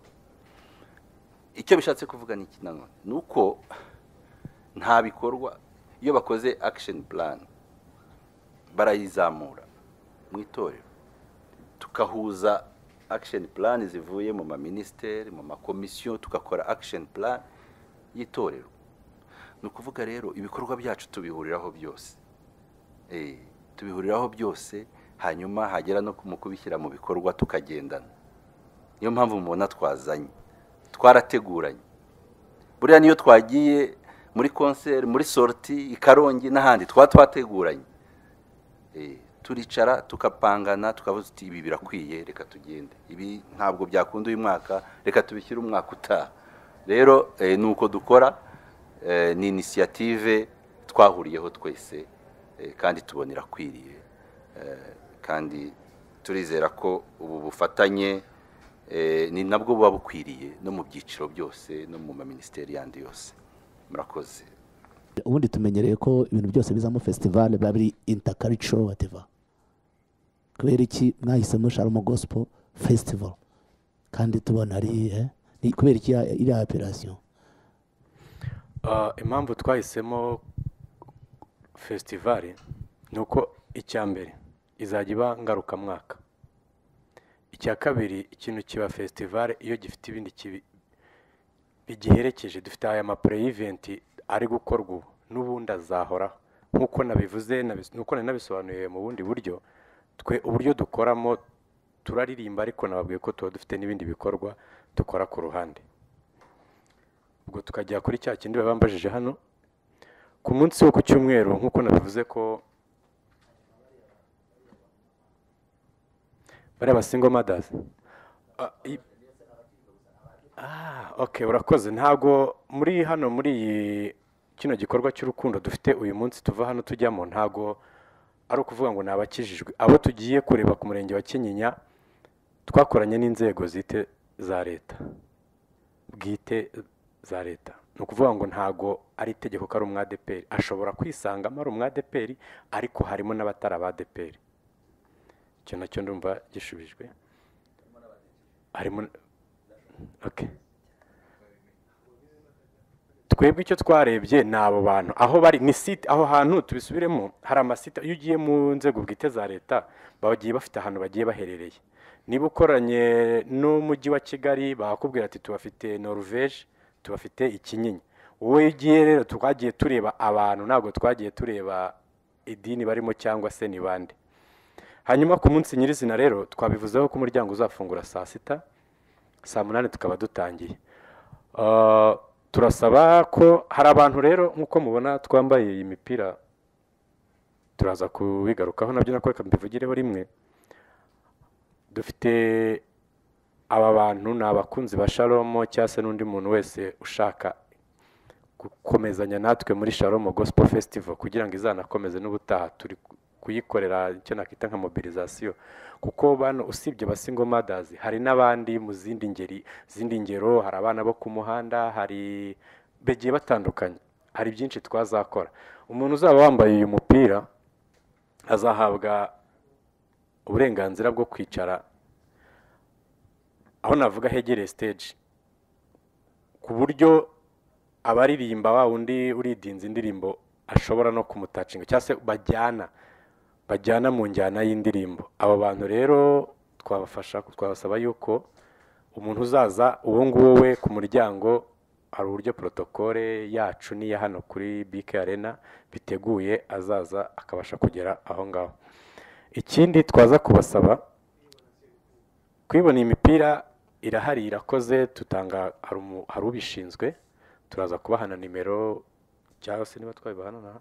Icyo bishatse kuvuga ni iki nanone nuko nta bikorwa, iyo bakoze action plan barayizamura mu itorero, tukahuza action plan zivuye mu ma ministeri, mu makomisiyo, tukakora action plan y'itorero. Ni ukuvuga rero ibikorwa byacu tubihuriraho byose, eh tubihuriraho byose, hanyuma hagera no kumukubishyira mu bikorwa tukagendana. Niyo mpamvu mubona twazanye, twarateguranye. Buriya niyo twagiye muri concert, muri sortie ikarongi n'ahandi twa twateguranye, eh turicara tukapangana tukavuze uti ibi birakwiye reka tugende, ibi ntabwo byakunda uyu mwaka reka tubishyire umwaka utaha. Rero eh, nuko dukora, eh, ni initiative twahuriyeho twese, eh, kandi tubonera kwiriye, eh, kandi turizera ko ubu bufatanye eh, ni nabwo buba bukwiriye no mu byiciro byose no mu ministeri yandi yose. Murakoze. Ubundi tumenyereye ko ibintu byose bizamo festival biba biri intercultural whatever. Kubera iki mwahisemo Shalom Gospel Festival kandi tubona ari eh ni kubera iki iri operation? Uh, impamvu twahisemo festival nuko icyambere izajya iba ngaruka mwaka. Icya kabiri ikintu kiba festival iyo gifite ibindi kibi bigiherekeje, dufite aya ma pre event ari gukorwa n'ubundi azahora nkuko nabivuze nuko nabisobanuye mu bundi buryo. Twe uburyo dukoramo turaririmba, ariko nababwiye ko tuba dufite n'ibindi bikorwa dukora ku ruhande. Ubwo tukajya kuri cya kindi babambajije hano ku munsi wo ku cyumweru, nkuko nabivuze ko bari aba single mothers. Ah, ah okay, urakoze. Ntago muri hano muri kino gikorwa cy'urukundo dufite uyu munsi tuva hano tujyamo, ntago ari ukuvuga ngo nabakijijwe. Abo tugiye kureba ku murenge wa Kinyinya twakoranye n'inzego zite za leta, bwite za leta. Ni ukuvuga ngo ntago ari itegeko ko ari umwa A D P R, ashobora kwisangamo ari umwa A D P R, ariko harimo n'abatari aba A D P R. Icyo nacyo ndumva gishubijwe. Harimo okay. Twebwe icyo twarebye nabo bantu aho bari ni site, aho hantu tubisubiremo hari amasite. Iyo ugiye mu nzego bwite za leta bagiye bafite ahantu bagiye baherereye. Niba ukoranye n'umujyi wa Kigali bakubwira ati tubafite Norvège, tubafite Ikinyinya. Wowe ugiye rero twagiye tureba abantu, ntabwo twagiye tureba idini barimo cyangwa se ni bande. Hanyuma ku munsi nyirizina rero twabivuzeho ko umuryango uzafungura saa sita, saa munani tukaba dutangiye. Uh, turasaba ko hari abantu rero nkuko mubona twambaye iyi mipira, turaza kubigarukaho nabyo nako reka mbivugireho rimwe. Dufite aba bantu ni abakunzi ba Shalom cyangwa se n'undi muntu wese ushaka gukomezanya natwe muri Shalom Gospel Festival kugira ngo izanakomeze n'ubutaha. Turi kuyikorera icyo nakita nka mobilisation, kuko bano usibye basingo mothers hari n'abandi mu zindi ngeri zindi ngero, hari abana bo ku muhanda, hari begiye batandukanye, hari byinshi twazakora. Umuntu uzaba wambaye uyu mupira azahabwa uburenganzira bwo kwicara aho navuga hegereye stage, ku buryo abaririmba wa undi uridinze indirimbo ashobora no kumutacinga cyangwa se bajyana bajyana mu njyana y'indirimbo. Abo bantu rero twabafasha, twabasaba yuko umuntu uzaza uwo nguwo we ku muryango hari uburyo protokole yacu n'iya hano kuri B K Arena biteguye azaza akabasha kugera aho ngaho. Ikindi twaza kubasaba kwibona imipira irahari irakoze, tutanga hari ubishinzwe, turaza kubahana nimero cyangwa se niba twabibahana na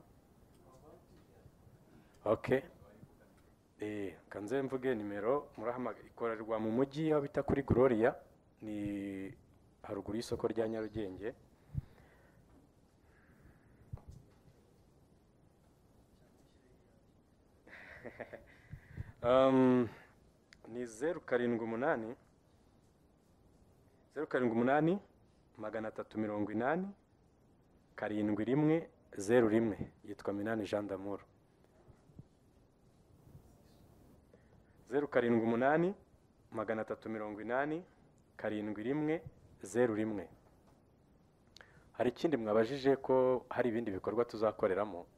okay. Eh, kanze mvuge nimero murahamagara, ikorerwa mu mujyi aho bita kuri Gloria, ni haruguru y'isoko rya Nyarugenge. um, ni zeru karindwi umunani zeru karindwi umunani magana atatu mirongo inani karindwi rimwe zeru rimwe. Yitwa Minani Jean d'Amour. zeru karindwi umunani magana atatu mirongo inani karindwi rimwe zeru rimwe. Hari ikindi mwabajije ko hari ibindi bikorwa tuzakoreramo.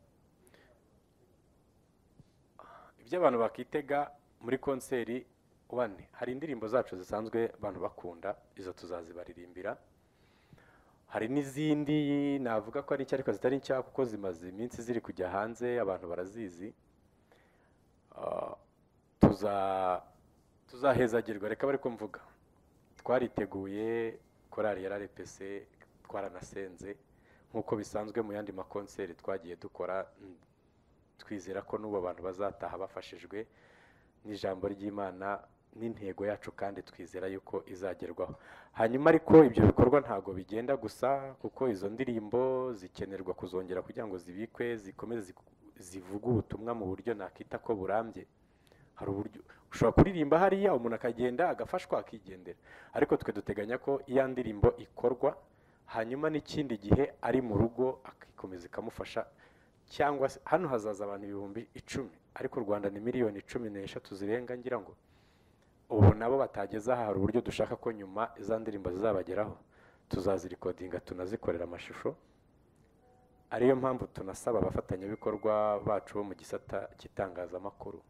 Ibyo abantu bakitega muri konseri one, hari indirimbo zacu zisanzwe abantu bakunda, izo tuzazibaririmbira. Hari n'izindi navuga ko ari nshya ariko zitari nshya kuko zimaze iminsi ziri kujya hanze, abantu barazizi. Uh, tuza tuzahezagirwa, reka bari ko mvuga. Twariteguye, korali ya R P C twaranasenze nkuko bisanzwe mu yandi makonseri twagiye dukora, twizera ko n'ubu abantu bazataha bafashijwe n'ijambo ry'Imana n'intego yacu, kandi twizera yuko izagerwaho. Hanyuma ariko ibyo bikorwa ntago bigenda gusa, kuko izo ndirimbo zikenerwa kuzongera kugira ngo zibikwe, zikomeze zivuga ubutumwa mu buryo nakita ko burambye. Hari uburyo ushobora kuririmba hariya umuntu akagenda agafashwa akigendera, ariko twe duteganya ko iya ndirimbo ikorwa, hanyuma n'ikindi gihe ari mu rugo akikomeza ikamufasha. Cyangwa hano hazaza abantu ibihumbi icumi, ariko u Rwanda ni miliyoni cumi n'eshatu zirenga, ngira ngo ubu nabo batageza aha. Hari uburyo dushaka ko nyuma iza ndirimbo zizabageraho, tuzazirikodinga tunazikorera amashusho. Ariyo mpamvu tunasaba abafatanyabikorwa bacu bo mu gisata cy'itangazamakuru,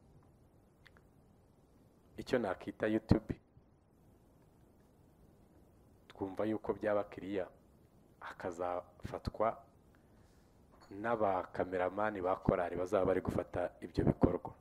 icyo nakita YouTube, twumva yuko by'abakiriya hakazafatwa n'abakameramani ba korali bazaba bari gufata ibyo bikorwa.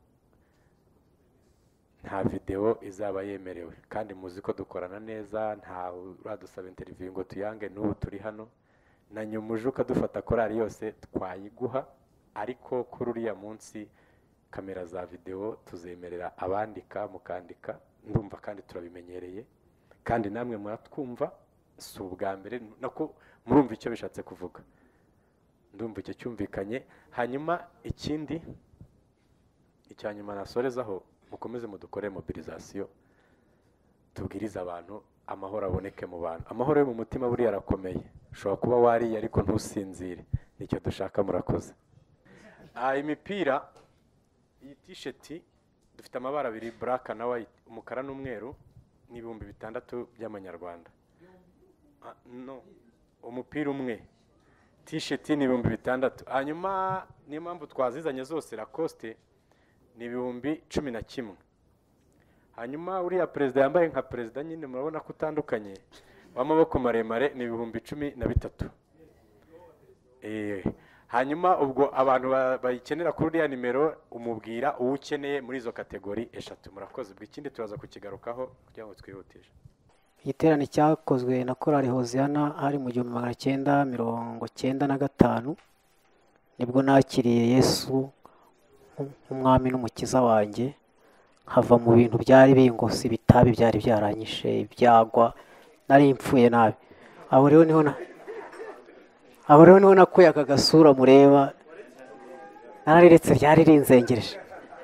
Nta video izaba yemerewe, kandi muzi ko dukorana neza, nta uradusaba interview ngo tuyange. N'ubu turi hano na nyuma uka dufata korali yose twayiguha, ariko kuri uriya munsi kamera za video tuzemerera abandika mukandika, ndumva kandi turabimenyereye, kandi namwe muratwumva si ubwa mbere, nako murumva icyo bishatse kuvuga, ndumva icyo cyumvikanye. Hanyuma ikindi icyanyuma nasorezaho, mukomeze mudukore mobilisation, tubwiriza abantu amahoro aboneke mu bantu. Amahoro yo mu mutima buri yarakomeye, ushobora kuba wariye ariko ntusinzire, nicyo dushaka. Murakoze. Ah, imipira, iyi t-shirt dufite amabara abiri, black na white, umukara n'umweru, ni ibihumbi bitandatu by'amanyarwanda. Ah, no, umupira umwe, t-shirt ni ibihumbi bitandatu. Hanyuma niyo mpamvu twazizanye zose Lacoste ni ibihumbi cumi na kimwe. Hanyuma uriya perezida yambaye nka perezida nyine, murabona ko utandukanye, w'amaboko maremare, ni ibihumbi cumi na bitatu. Eh, hanyuma ubwo abantu bayikenera kuri uriya nimero umubwira uwo ukeneye muri izo kategori eshatu. Murakoze. Bw'ikindi turaza kukigarukaho kugira ngo twihutishe. Igiterane cyakozwe na korali Hoziyana hari mu gihumbi magana cyenda mirongo cyenda na gatanu, nibwo nakiriye Yesu nk'umwami n'umukiza wanjye, nkava mu bintu byari bingose, ibitabi byari byaranyishe, ibyagwa, nari mpfuye nabi. Aho rero niho na aho rero niho nakuye aka gasura mureba, narariretse ryari rinzengereje.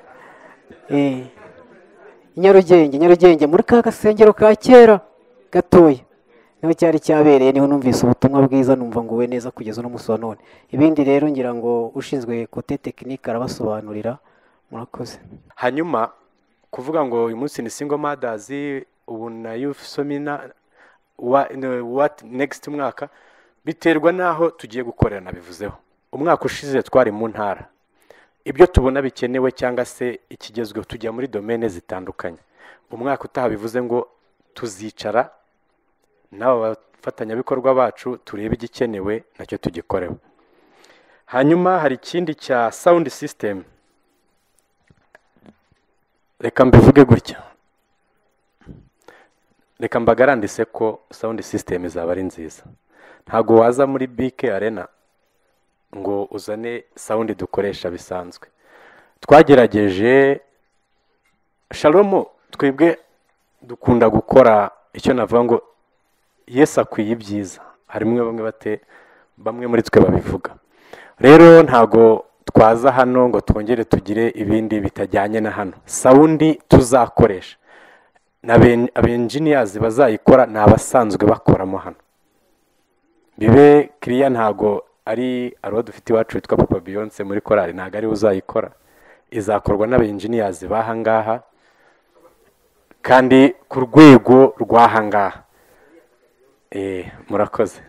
Eh, Nyarugenge, Nyarugenge muri ka gasengero ka kera gatoya niho cyari cyabereye, niho numvise ubutumwa bwiza, numva nguwe neza kugeza no muso none. Ibindi rero ngira ngo ushinzwe kote technique arabasobanurira. Murakoze. Hanyuma kuvuga ngo uyu munsi ni single mothers, ubu na youth seminar, what, what next mwaka biterwa naho tugiye gukorera. Nabivuzeho umwaka ushize twari mu ntara, ibyo tubona bikenewe cyangwa se ikigezweho tujya muri domaine zitandukanye. Umwaka utaha bivuze ngo tuzicara n'aba bafatanyabikorwa bacu turebe igikenewe nacyo tugikoreho. Hanyuma hari ikindi cya sound system, reka mbivuge gutya, reka mbagarandise ko sound system izaba ari nziza. Ntago waza muri B K Arena ngo uzane sound dukoresha bisanzwe. Twagerageje Shalom, twebwe dukunda gukora icyo navuga ngo Yesu akwiye ibyiza. Harimwe bamwe bate bamwe muri twe babivuga. Rero ntago twaza hano ngo twongere tugire ibindi bitajyanye na hano. Sound tuzakoresha na aba engineers bazayikora ni abasanzwe bakoramo hano. Bibe clear, ntago ari aro dufite iwacu witwa Papa Beyonce muri korali, ntago ari uzayikora, izakorwa n'aba engineers bahangaha kandi ku rwego rwahangaha. Eh, murakoze.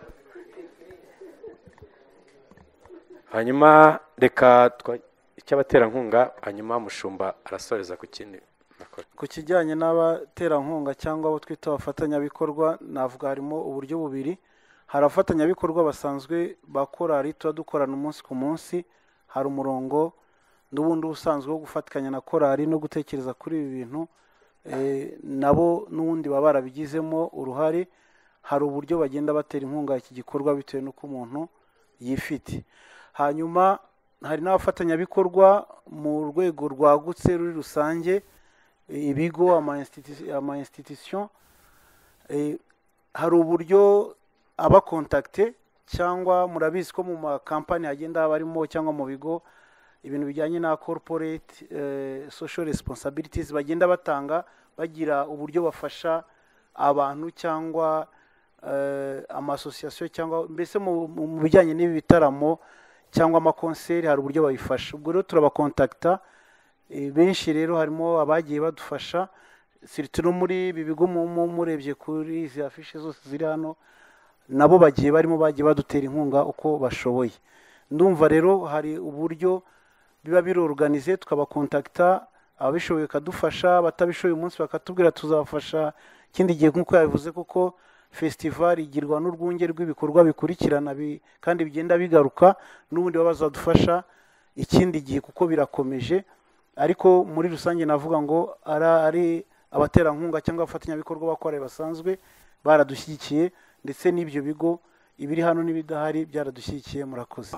Hanyuma reka icyabaterankunga, hanyuma mushumba arasoreza ku kindi. Ku kijyanye n'abaterankunga cyangwa abo twita abafatanyabikorwa, navuga harimo uburyo bubiri. Hari abafatanyabikorwa basanzwe bakorari tuba dukorana umunsi ku munsi, hari umurongo n'ubundi usanzwe wo gufatikanya na korari no gutekereza kuri ibi bintu, e, nabo n'ubundi baba barabigizemo uruhare. Hari uburyo bagenda batera inkunga iki gikorwa bitewe n'uko umuntu yifite. Hanyuma hari n'abafatanyabikorwa mu rwego rwagutse ruri rusange, ibigo, ama institution, e, hari uburyo aba contacte, cyangwa murabizi ko mu makampani agenda barimo cyangwa mu bigo ibintu bijyanye na corporate eh, social responsibilities bagenda batanga, bagira uburyo bafasha abantu cyangwa eh, ama association cyangwa mbese mu bijyanye n'ibi bitaramo cyangwa ama concert, hari uburyo babifasha. Ubwo rero turabakontakta e, benshi rero harimo abagiye badufasha sirtu no muri ibi bigo murebye kuri izi afishe zose ziri hano, nabo bagiye barimo bagiye badutera inkunga uko bashoboye. Ndumva rero hari uburyo biba birorganize, tukabakontakta, ababishoboye kadufasha, batabishoboye umunsi bakatubwira tuzafasha kindi gihe nkuko yabivuze, kuko festival igirwa n'urwunge rw'ibikorwa bikurikirana bi, kandi bigenda bigaruka, n'ubundi babazadufasha ikindi gihe kuko birakomeje. Ariko muri rusange navuga ngo ara ari abaterankunga cyangwa abafatanyabikorwa bakorera basanzwe baradushyigikiye, ndetse n'ibyo bigo ibiri hano n'ibidahari byaradushyigikiye. Murakoze.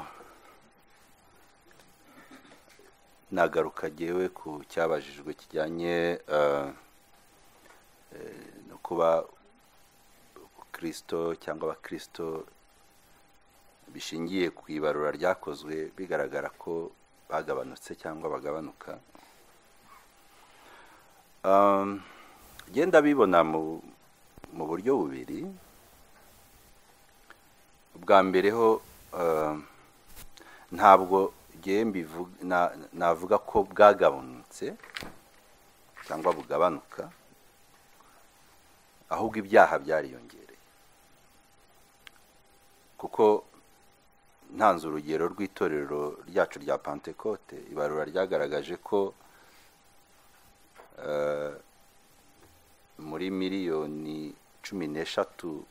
Nagaruka jewe ku cyabajijwe kijyanye uh, no kuba Kristo cyangwa abakristo bishingiye ku ibarura ryakozwe bigaragara ko bagabanutse cyangwa bagabanuka. Um, genda bibona mu mu buryo bubiri. Bwa mbere ho uh, ntabwo gembi na, navuga ko bwagabanutse cyangwa bugabanuka, ahubwo ibyaha byariyongereye, kuko ntanze urugero rw'itorero ryacu rya Pentecote, ibarura ryagaragaje ko uh, muri miliyoni cumi n'eshatu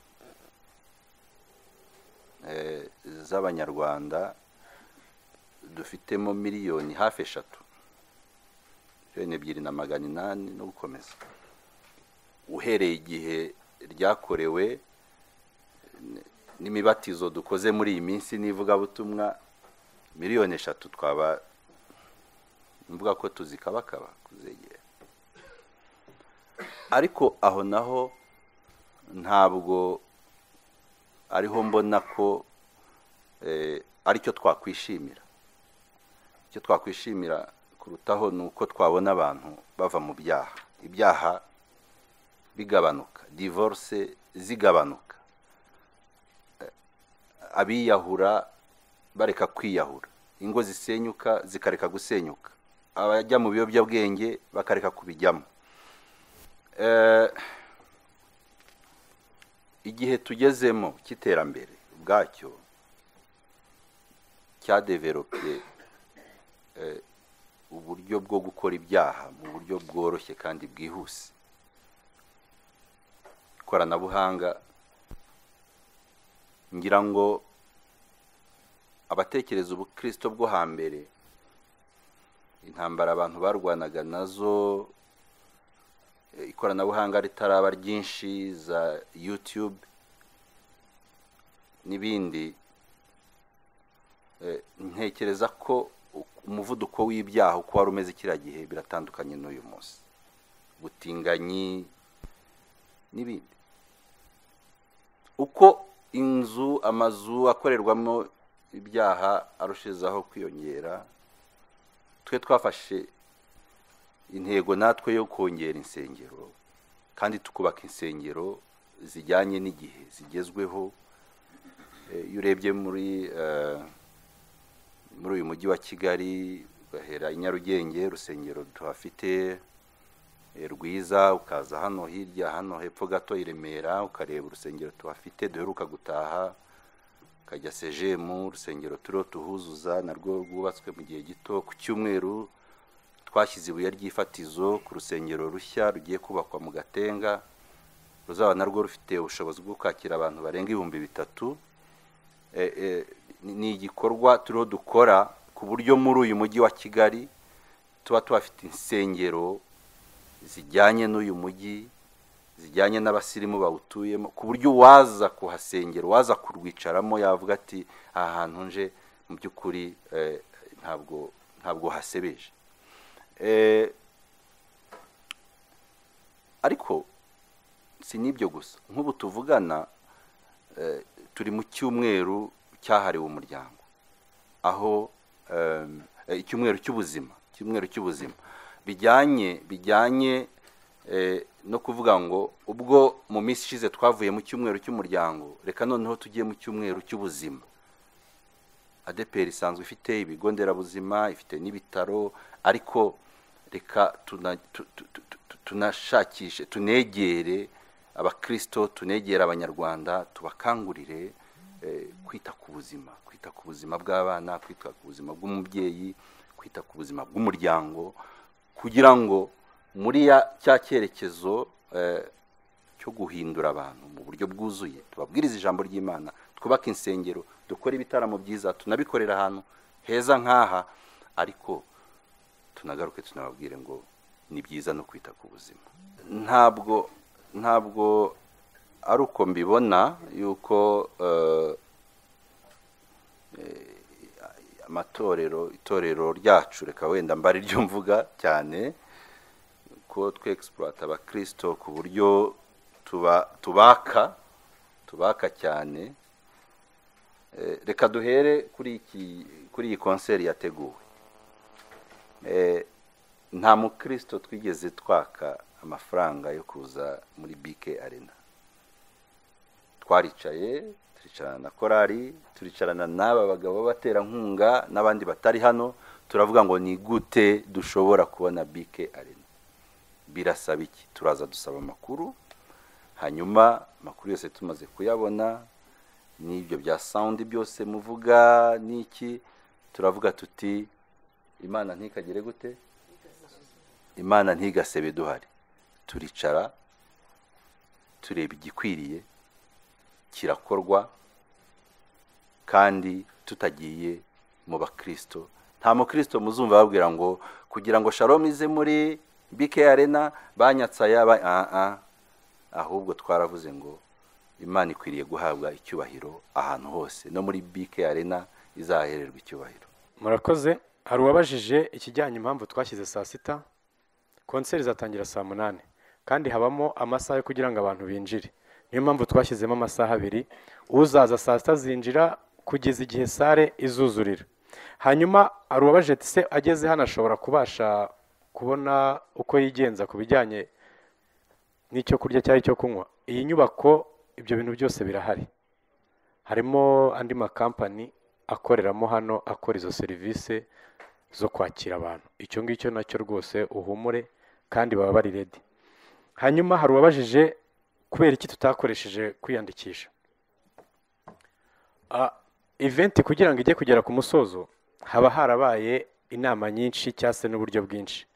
eh, z'abanyarwanda dufitemo miliyoni hafi eshatu, miliyoni ebyiri na magana inani no gukomeza. Uhereye igihe ryakorewe n'imibatizo dukoze muri iyi minsi n'ivugabutumwa, miliyoni eshatu twaba mvuga ko tuzikabakaba kuzegera. Ariko aho naho ntabwo ariho mbona ko eh, aricyo twakwishimira. Icyo twakwishimira kurutaho nuko twabona abantu bava mu byaha, ibyaha bigabanuka, divorce zigabanuka, abiyahura bareka kwiyahura, ingo zisenyuka zikareka gusenyuka, abajya mu biyobyabwenge bakareka kubijyamo. Eh, igihe tugezemo cy'iterambere bwacyo cyadevelope eh, uburyo bwo gukora ibyaha mu buryo bworoshye kandi bwihuse. ikoranabuhanga ngira ngo abatekereza ubukristo bwo hambere intambara abantu barwanaga nazo ikoranabuhanga ritaraba ryinshi za YouTube n'ibindi ntekereza ko umuvuduko w'ibyaha uko wari umeze kiriya gihe biratandukanye n'uyu munsi butinganyi n'ibindi uko inzu amazu akorerwamo ibyaha arushizaho kwiyongera twe twafashe intego natwe yo kongera insengero kandi tukubaka insengero zijyanye n'igihe zigezweho iyo urebye muri muri uyu mujyi wa Kigali ugahera i Nyarugenge urusengero tuhafite rwiza ukaza hano hirya hano hepfo gato i Remera ukareba urusengero tuhafite duheruka gutaha ukajya Sejemu urusengero turiho tuhuzuza narwo rwubatswe mu gihe gito ku cyumweru twashyize ibuye ry'ifatizo ku rusengero rushya rugiye kubakwa mu Gatenga ruzaba narwo rufite ubushobozi bwo kwakira abantu barenga ibihumbi bitatu ni igikorwa turiho dukora ku buryo muri uyu mujyi wa Kigali tuba tuhafite insengero zijyanye n'uyu mujyi zijyanye n'abasirimu bawutuyemo ku buryo waza kuhasengera waza kurwicaramo yavuga ati aha hantu nje mu by'ukuri ntabwo ntabwo hasebeje ariko si n'ibyo gusa nk'ubu tuvugana turi mu cyumweru cyahariwe umuryango aho icyumweru cy'ubuzima icyumweru cy'ubuzima bijyanye bijyanye no kuvuga ngo ubwo mu minsi ishize twavuye mu cyumweru cy'umuryango reka noneho tugiye mu cyumweru cy'ubuzima A D P R isanzwe ifite ibigo nderabuzima ifite n'ibitaro ariko reka tunashakishe tunegere abakristo tunegera abanyarwanda tubakangurire kwita ku buzima kwita ku buzima bw'abana kwita ku buzima bw'umubyeyi kwita ku buzima bw'umuryango kugira ngo muri cya cyerekezo cyo guhindura abantu mu buryo bwuzuye tubabwiriza ijambo ry'Imana twubaka insengero dukora ibitaramo byiza tunabikorera ahantu heza nk'aha ariko tunagaruke tunababwire ngo ni byiza no kwita ku buzima ntabwo ntabwo ari uko mbibona yuko amatorero itorero ryacu reka wenda mbari ryo mvuga cyane ko twe exploit abakristo ku buryo tuba tubaka tubaka cyane reka duhere kuri iki kuri iyi konseri yateguwe nta mukristo twigeze twaka amafaranga yo kuza muri B K Arena twaricaye turicarana na korari turicarana n'aba bagabo baterankunga n'abandi batari hano turavuga ngo ni gute dushobora kubona B K Arena birasaba iki turaza dusaba amakuru hanyuma amakuru yose tumaze kuyabona n'ibyo bya sound byose muvuga niki turavuga tuti Imana ntikagere gute Imana ntigasebe duhari turicara tureba igikwiriye kirakorwa kandi tutagiye mu bakristo nta mukristo muzumva babwira ngo kugira ngo Shalom ize muri B K Arena banyatsaya ba a a ahubwo twaravuze ngo Imana ikwiriye guhabwa icyubahiro ahantu hose no muri B K Arena izahererwa icyubahiro. Murakoze. Hari uwabajije ikijyanye impamvu twashyize saa sita konseri zatangira saa munani kandi habamo amasaha yo kugira ngo abantu binjire niyo mpamvu twashyizemo amasaha abiri uzaza saa sita zinjira kugeza igihe sare izuzurira hanyuma hari uwabajije ati se ageze hano ashobora kubasha kubona uko yigenza ku bijyanye n'icyo kurya cyangwa icyo kunywa iyi nyubako ibyo bintu byose birahari harimo andi makampani akoreramo hano akora izo serivisi zo kwakira abantu icyo ngicyo nacyo rwose uhumure kandi baba bari ready hanyuma hari uwabajije kubera iki tutakoresheje kwiyandikisha uh, event kugira ngo ijye kugera ku musozo haba harabaye inama nyinshi cyase n'uburyo bwinshi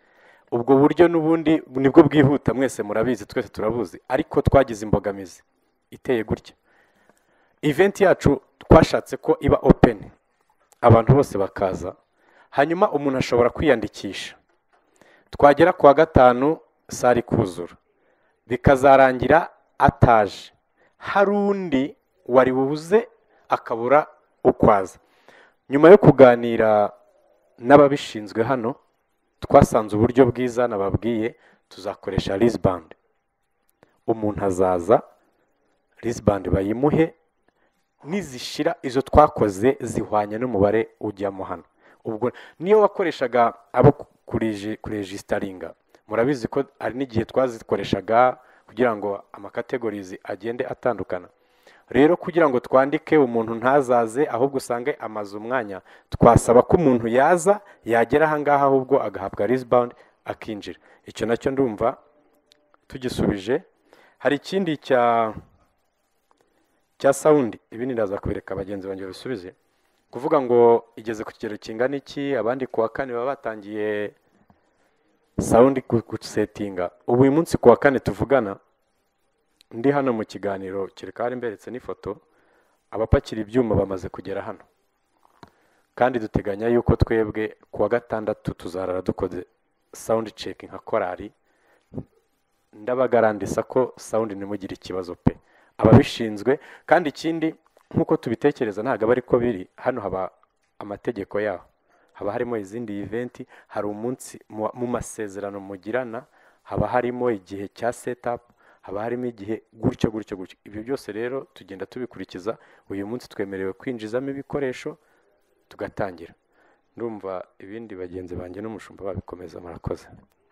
ubwo buryo n'ubundi nibwo bwihuta, mwese murabizi, twese turabuzi, ariko twagize imbogamizi iteye gutya. Event yacu twashatse ko iba open, abantu bose bakaza, hanyuma umuntu ashobora kwiyandikisha, twagera kuwa gatanu sari kuzura, bikazarangira ataje, hari undi wari buze akabura ukwaza. Nyuma yo kuganira n'ababishinzwe hano, twasanze uburyo bwiza, nababwiye tuzakoresha wristband. Umuntu azaza, wristband bayimuhe, nizishira izo twakoze zihwanye n'umubare ujyamo hano. Ubwo niyo wakoreshaga abo kuregistaringa, murabizi ko ari n'igihe twazikoreshaga kugira ngo amakategorizi agende atandukana. Rero kugira ngo twandike umuntu ntazaze ahubwo usange amaze umwanya, twasaba ko umuntu yaza yagera aha ngaha ahubwo agahabwa wristband akinjira. Icyo nacyo ndumva tugisubije. Hari ikindi cya cya sound, ibindi ndaza kubireka abagenzi banjye bisubize, kuvuga ngo igeze ku kigero kingana iki, abandi kuwa kane baba batangiye sound gusettinga. Ubu uyu munsi kuwa kane tuvugana, ndi hano mu kiganiro kireka hari mberetse n'ifoto, abapakira ibyuma bamaze kugera hano, kandi duteganya yuko twebwe kuwa gatandatu tuzarara dukoze sound check nka korari. Ndabagarandisa ko sound nimugire ikibazo pe, ababishinzwe. Kandi ikindi nkuko tubitekereza ntago aba ariko biri hano, haba amategeko yaho, haba harimo izindi event, hari umunsi mu masezerano mugirana, haba harimo igihe cya setup, haba harimo igihe gutyo gutyo gutyo. Ibyo byose rero tugenda tubikurikiza. Uyu munsi twemerewe kwinjizamo ibikoresho tugatangira. Ndumva ibindi bagenzi banjye n'umushumba babikomeza. Murakoze.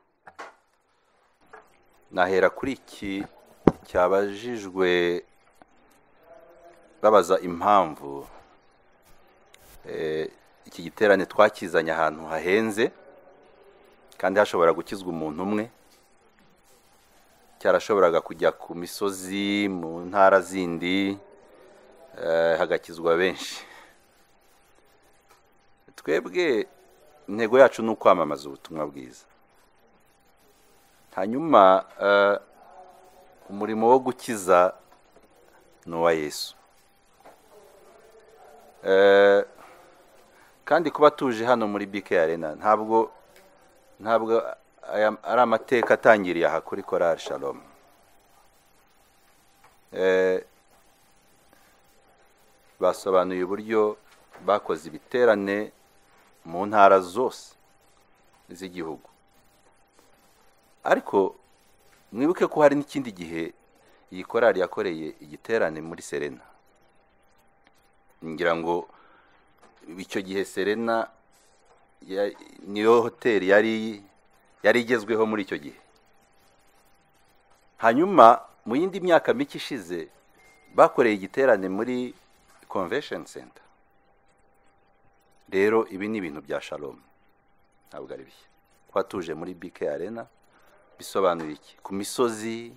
Nahera kuri iki cyabajijwe babaza impamvu eh, iki giterane twakizanye ahantu hahenze kandi hashobora gukizwa umuntu umwe, cyarashoboraga kujya ku misozi mu ntara zindi eh, hagakizwa benshi. Twebwe intego yacu ni ukwamamaza ubutumwa bwiza, hanyuma uh, umurimo wo gukiza ni uwa Yesu. Uh, kandi kuba tuje hano muri B K Arena ntabwo ntabwo ari amateka atangiriye aha kuri Chorale Shalom. Uh, basobanuye uburyo bakoze ibiterane mu ntara zose z'igihugu, ariko mwibuke ko hari n'ikindi gihe iyi korali yakoreye igiterane muri Serena. Ngira ngo icyo gihe Serena ya, niyo hoteli yari yari igezweho muri icyo gihe. Hanyuma mu yindi myaka mike ishize bakoreye igiterane muri Convention Center. Rero ibi ni ibintu bya Shalom, ntabwo ari bishya. Kwa tuje muri B K Arena bisobanura iki? Ku misozi,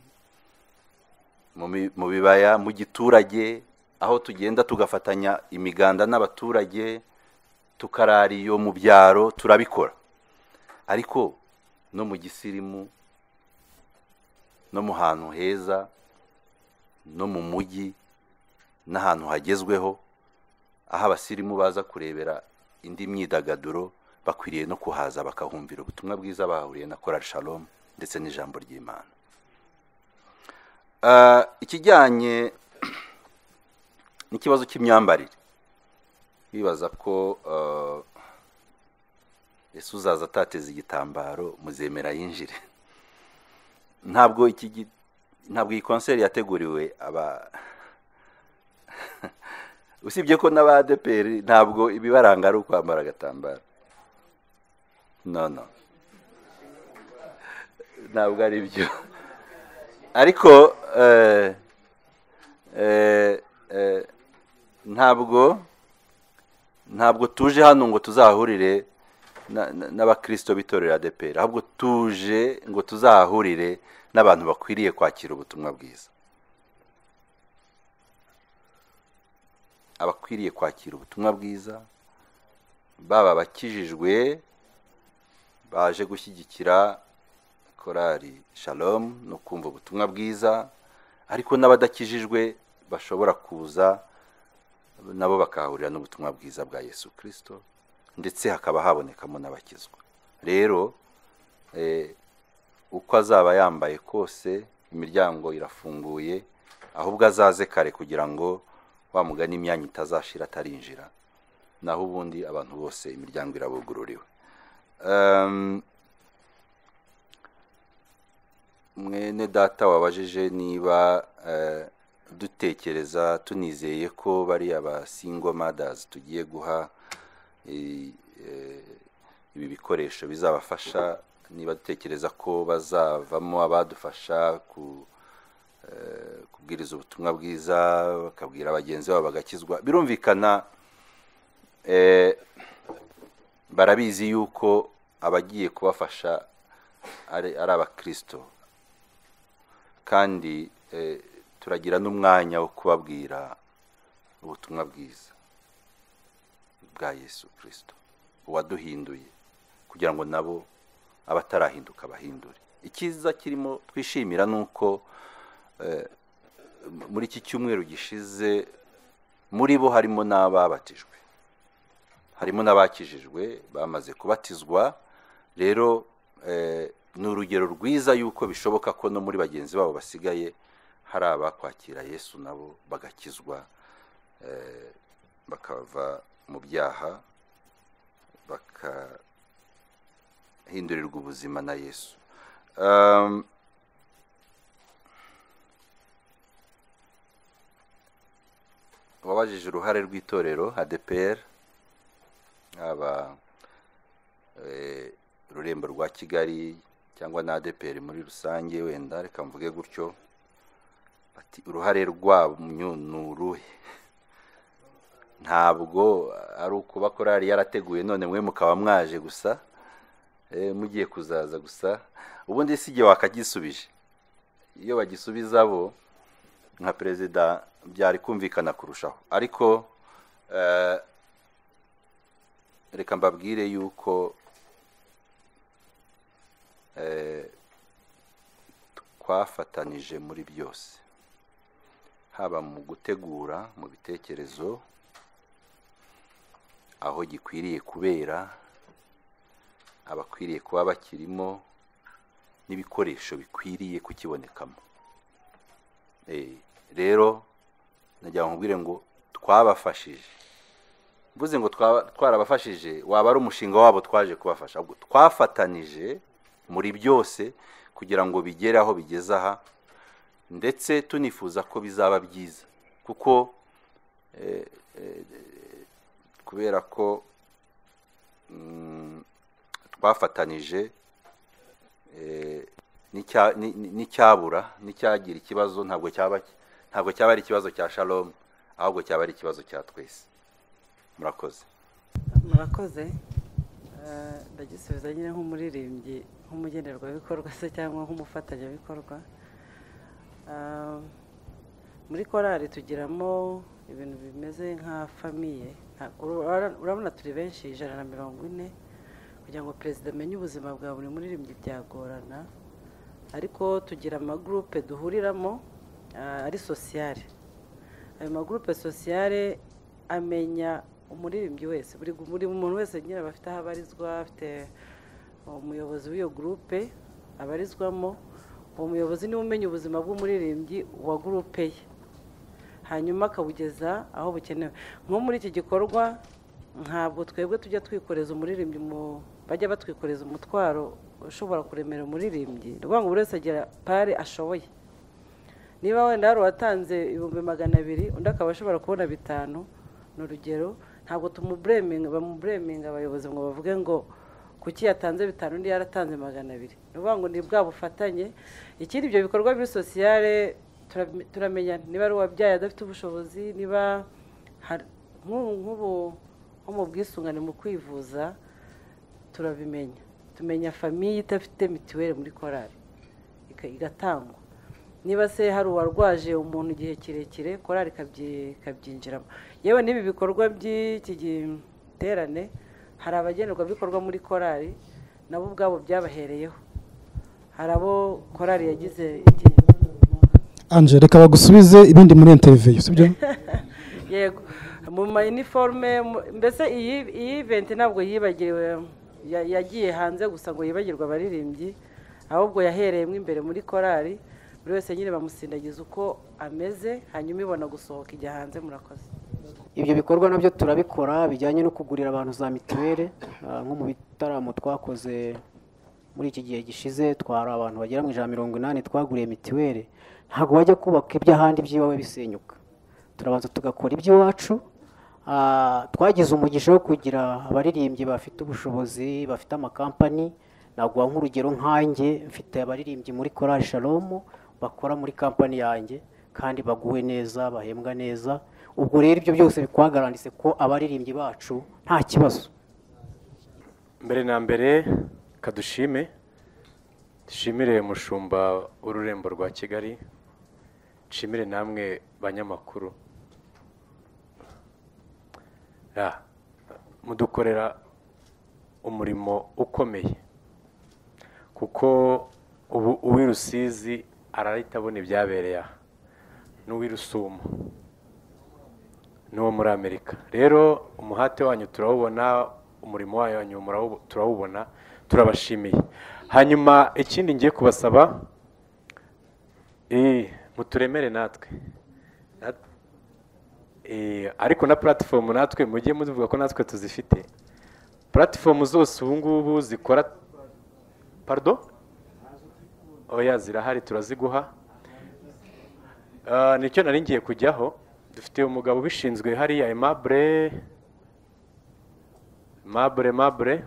mu bibaya, mu giturage, aho tugenda tugafatanya imiganda n'abaturage, tukarara iyo mu byaro, turabikora. Ariko no mu gisirimu, no mu hantu heza, no mu mujyi, n'ahantu hagezweho, aho abasirimu baza kurebera indi myidagaduro, bakwiriye no kuhaza bakahumvira ubutumwa bwiza bahuriye na Chorale Shalom ndetse n'ijambo ry'Imana. Uh, ikijyanye n'ikibazo cy'imyambarire, bibaza ko uh, Yesu uzaza atateze igitambaro muzemera yinjire. Ntabwo iki ntabwo iyi concert yateguriwe aba usibye ko n'aba A D P R ntabwo ibibaranga ari ukwambara agatambaro. No no, ntabwo ari byo. Ariko eh, eh, eh, ntabwo ntabwo tuje hano ngo tuzahurire n'abakristo bitorera A D P R, ahubwo tuje ngo tuzahurire n'abantu bakwiriye kwakira ubutumwa bwiza, abakwiriye kwakira ubutumwa bwiza, baba bakijijwe baje gushyigikira korali Shalom no kumva ubutumwa bwiza, ariko n'abadakijijwe bashobora kuza nabo bakahurira n'ubutumwa bwiza bwa Yesu Kristo, ndetse hakaba habonekamo n'abakizwa. Rero eh, uko azaba yambaye kose imiryango irafunguye, ahubwo azaze kare kugira ngo wa mugani imyanya itazashira atarinjira, naho ubundi abantu bose imiryango irabugururiwe. Um, mwene data wabajije niba uh, dutekereza tunizeye ko bari aba single mothers tugiye guha ibi bikoresho bizabafasha, niba dutekereza ko bazavamo abadufasha ku kubwiriza ubutumwa bwiza, bakabwira abagenzi babo bagakizwa. Birumvikana eh, barabizi yuko abagiye kubafasha ari abakristo, kandi eh, turagira n'umwanya wo kubabwira ubutumwa bwiza bwa Yesu Kristo uwaduhinduye, kugira ngo nabo abatarahinduka bahindure. Ikiza kirimo twishimira nuko eh, muri iki cyumweru gishize muri bo harimo n'ababatijwe, harimo n'abakijijwe bamaze kubatizwa. Rero eh, ni urugero rwiza yuko bishoboka ko no muri bagenzi babo basigaye hari abakwakira Yesu nabo bagakizwa, eh, bakava mu byaha bakahindurirwa ubuzima na Yesu. Um, wabajije uruhare rw'itorero A D P R, aba eh, ururembo rwa Kigali cyangwa na A D P R muri rusange, wenda reka mvuge gutyo, ati uruhare rwabo nuruhe? Ntabwo ari ukuba korali yarateguye none mwe mukaba mwaje gusa eh, mugiye kuzaza gusa, ubundi sije wakagisubije. Iyo bagisubiza bo nka perezida byari kumvikana kurushaho, ariko eh, reka mbabwire yuko eh, twafatanije muri byose, haba mu gutegura, mu bitekerezo aho gikwiriye kubera, abakwiriye kuba bakirimo, n'ibikoresho bikwiriye kukibonekamo. Eh, rero najya nkubwire ngo twabafashije. Mvuze ngo twarabafashije waba ari umushinga wabo twaje kubafasha, ahubwo twafatanije muri byose kugira ngo bigere aho bigeze aha, ndetse tunifuza ko bizaba byiza, kuko eh, eh, kubera ko mm, twafatanije eh, n'icyabura n'icyagira ikibazo ntabwo cyaba ntabwo cyaba ari ikibazo cya Shalom, ahubwo cyaba ari ikibazo cya twese. Murakoze. Murakoze. Ndagisubiza nyine nk'umuririmbyi, nk'umugenerwabikorwa se cyangwa nk'umufatanyabikorwa. Muri korali tugiramo ibintu bimeze nka famiye. Urabona turi benshi ijana na mirongo ine, kugira ngo perezida amenye ubuzima bwa buri muririmbyi byagorana, ariko tugira amagurupe duhuriramo ari sosiyale. Ayo magurupe sosiyale amenya umuririmbyi wese, buri buri muntu wese nyine bafite aho abarizwa, afite umuyobozi w'iyo gurupe abarizwamo. Uwo muyobozi niwe umenya ubuzima bw'umuririmbyi wa gurupe ye, hanyuma akabugeza aho bukenewe. Nko muri iki gikorwa ntabwo twebwe tujya twikoreza umuririmbyi, bajya batwikoreza umutwaro ushobora kuremera umuririmbyi. Ni ukuvuga ngo buri wese agira pare ashoboye. Niba wenda hari uwatanze ibihumbi magana abiri, undi akaba ashobora kubona bitanu, ni urugero. Ntabwo tumubureminga, bamubureminga abayobozi ngo bavuge ngo kuki yatanze bitanu undi yaratanze magana abiri. Ni ukuvuga ngo ni bwa bufatanye. Ikindi, ibyo bikorwa biri sosiyale turamenya niba ari uwabyaye adafite ubushobozi, niba nk'ubu nko mu bwisungane mu kwivuza turabimenya. Tumenya famiye idafite mituweli muri korali igatangwa. Niba se hari uwarwaje umuntu igihe kirekire, korali ikabyinjiramo. Yewe n'ibi bikorwa by'iki giterane hari abagenerwabikorwa muri korali nabo ubwabo byabahereyeho. hari abo korali yagize igihe Angel reka bagusubize ibindi muri interview sibyo? yego mu ma uniforme mbese iyi iyi event ntabwo yibagiriwe yagiye hanze gusa ngo yibagirwe abaririmbyi ahubwo yahereyemo imbere muri korali buri wese nyine bamusindagiza uko ameze hanyuma ibona gusohoka ijya hanze. Murakoze. Ibyo bikorwa nabyo turabikora bijyanye no kugurira abantu za mituweli nko mu bitaramo twakoze muri iki gihe gishize twara abantu bagera mu ijana mirongo inani twaguriye mituweli. Ntabwo wajya kubaka iby'ahandi by'iwawe bisenyuka, turabanza tugakora iby'iwacu. Twagize umugisha wo kugira abaririmbyi bafite ubushobozi bafite amakampani. Naguha nk'urugero nkanjye mfite abaririmbyi muri Chorale Shalom bakora muri kampani yanjye kandi baguwe neza bahembwa neza. Ubwo rero ibyo byose bikwagaranditse ko abaririmbyi bacu nta kibazo. Mbere na mbere kadushime dushimire mushumba w'ururembo rwa Kigali, nshimire namwe banyamakuru ya mudukorera umurimo ukomeye kuko ubu uw'irusizi arahita abona ibyabereye aha n'uw'irusumo n'uwo muri Amerika. Rero umuhate wanyu turawubona, umurimo wanyu turawubona, turabashimiye. Hanyuma ikindi ngiye kubasaba eh muturemere natwe eh ariko na platform natwe mujye muvuga ko natwe tuzifite. Platform zose ubu ngubu zikora pardon oya zirahari turaziguha. Uh, nicyo nari ngiye kujyaho. Dufite umugabo ubishinzwe hariya Aimable Aimable Aimable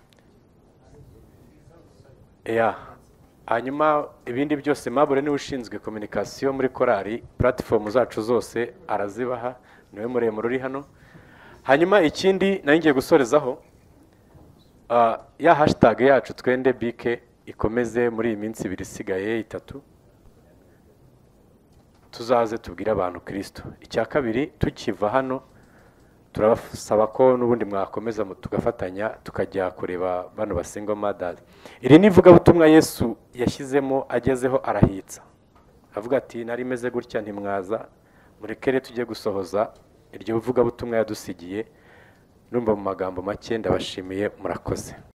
ya hanyuma ibindi byose Aimable ni ushinzwe communication muri korali. Platform zacu zose arazibaha, niwe muremure uri hano. Hanyuma ikindi nari ngiye gusorezaho uh, ya hashtag yacu twende bike ikomeze muri iyi minsi ibiri isigaye itatu, tuzaze tubwire abantu Kristo. Icya kabiri tukiva hano turabasaba ko n'ubundi mwakomeza tugafatanya tukajya kureba bano basenga madali. Iri nivuga butumwa Yesu yashyizemo agezeho arahitsa avuga ati nari meze gutya ntimwaza, murekere tujye gusohoza iryo vuga butumwa yadusigiye. Numva mu magambo make ndabashimiye, murakoze.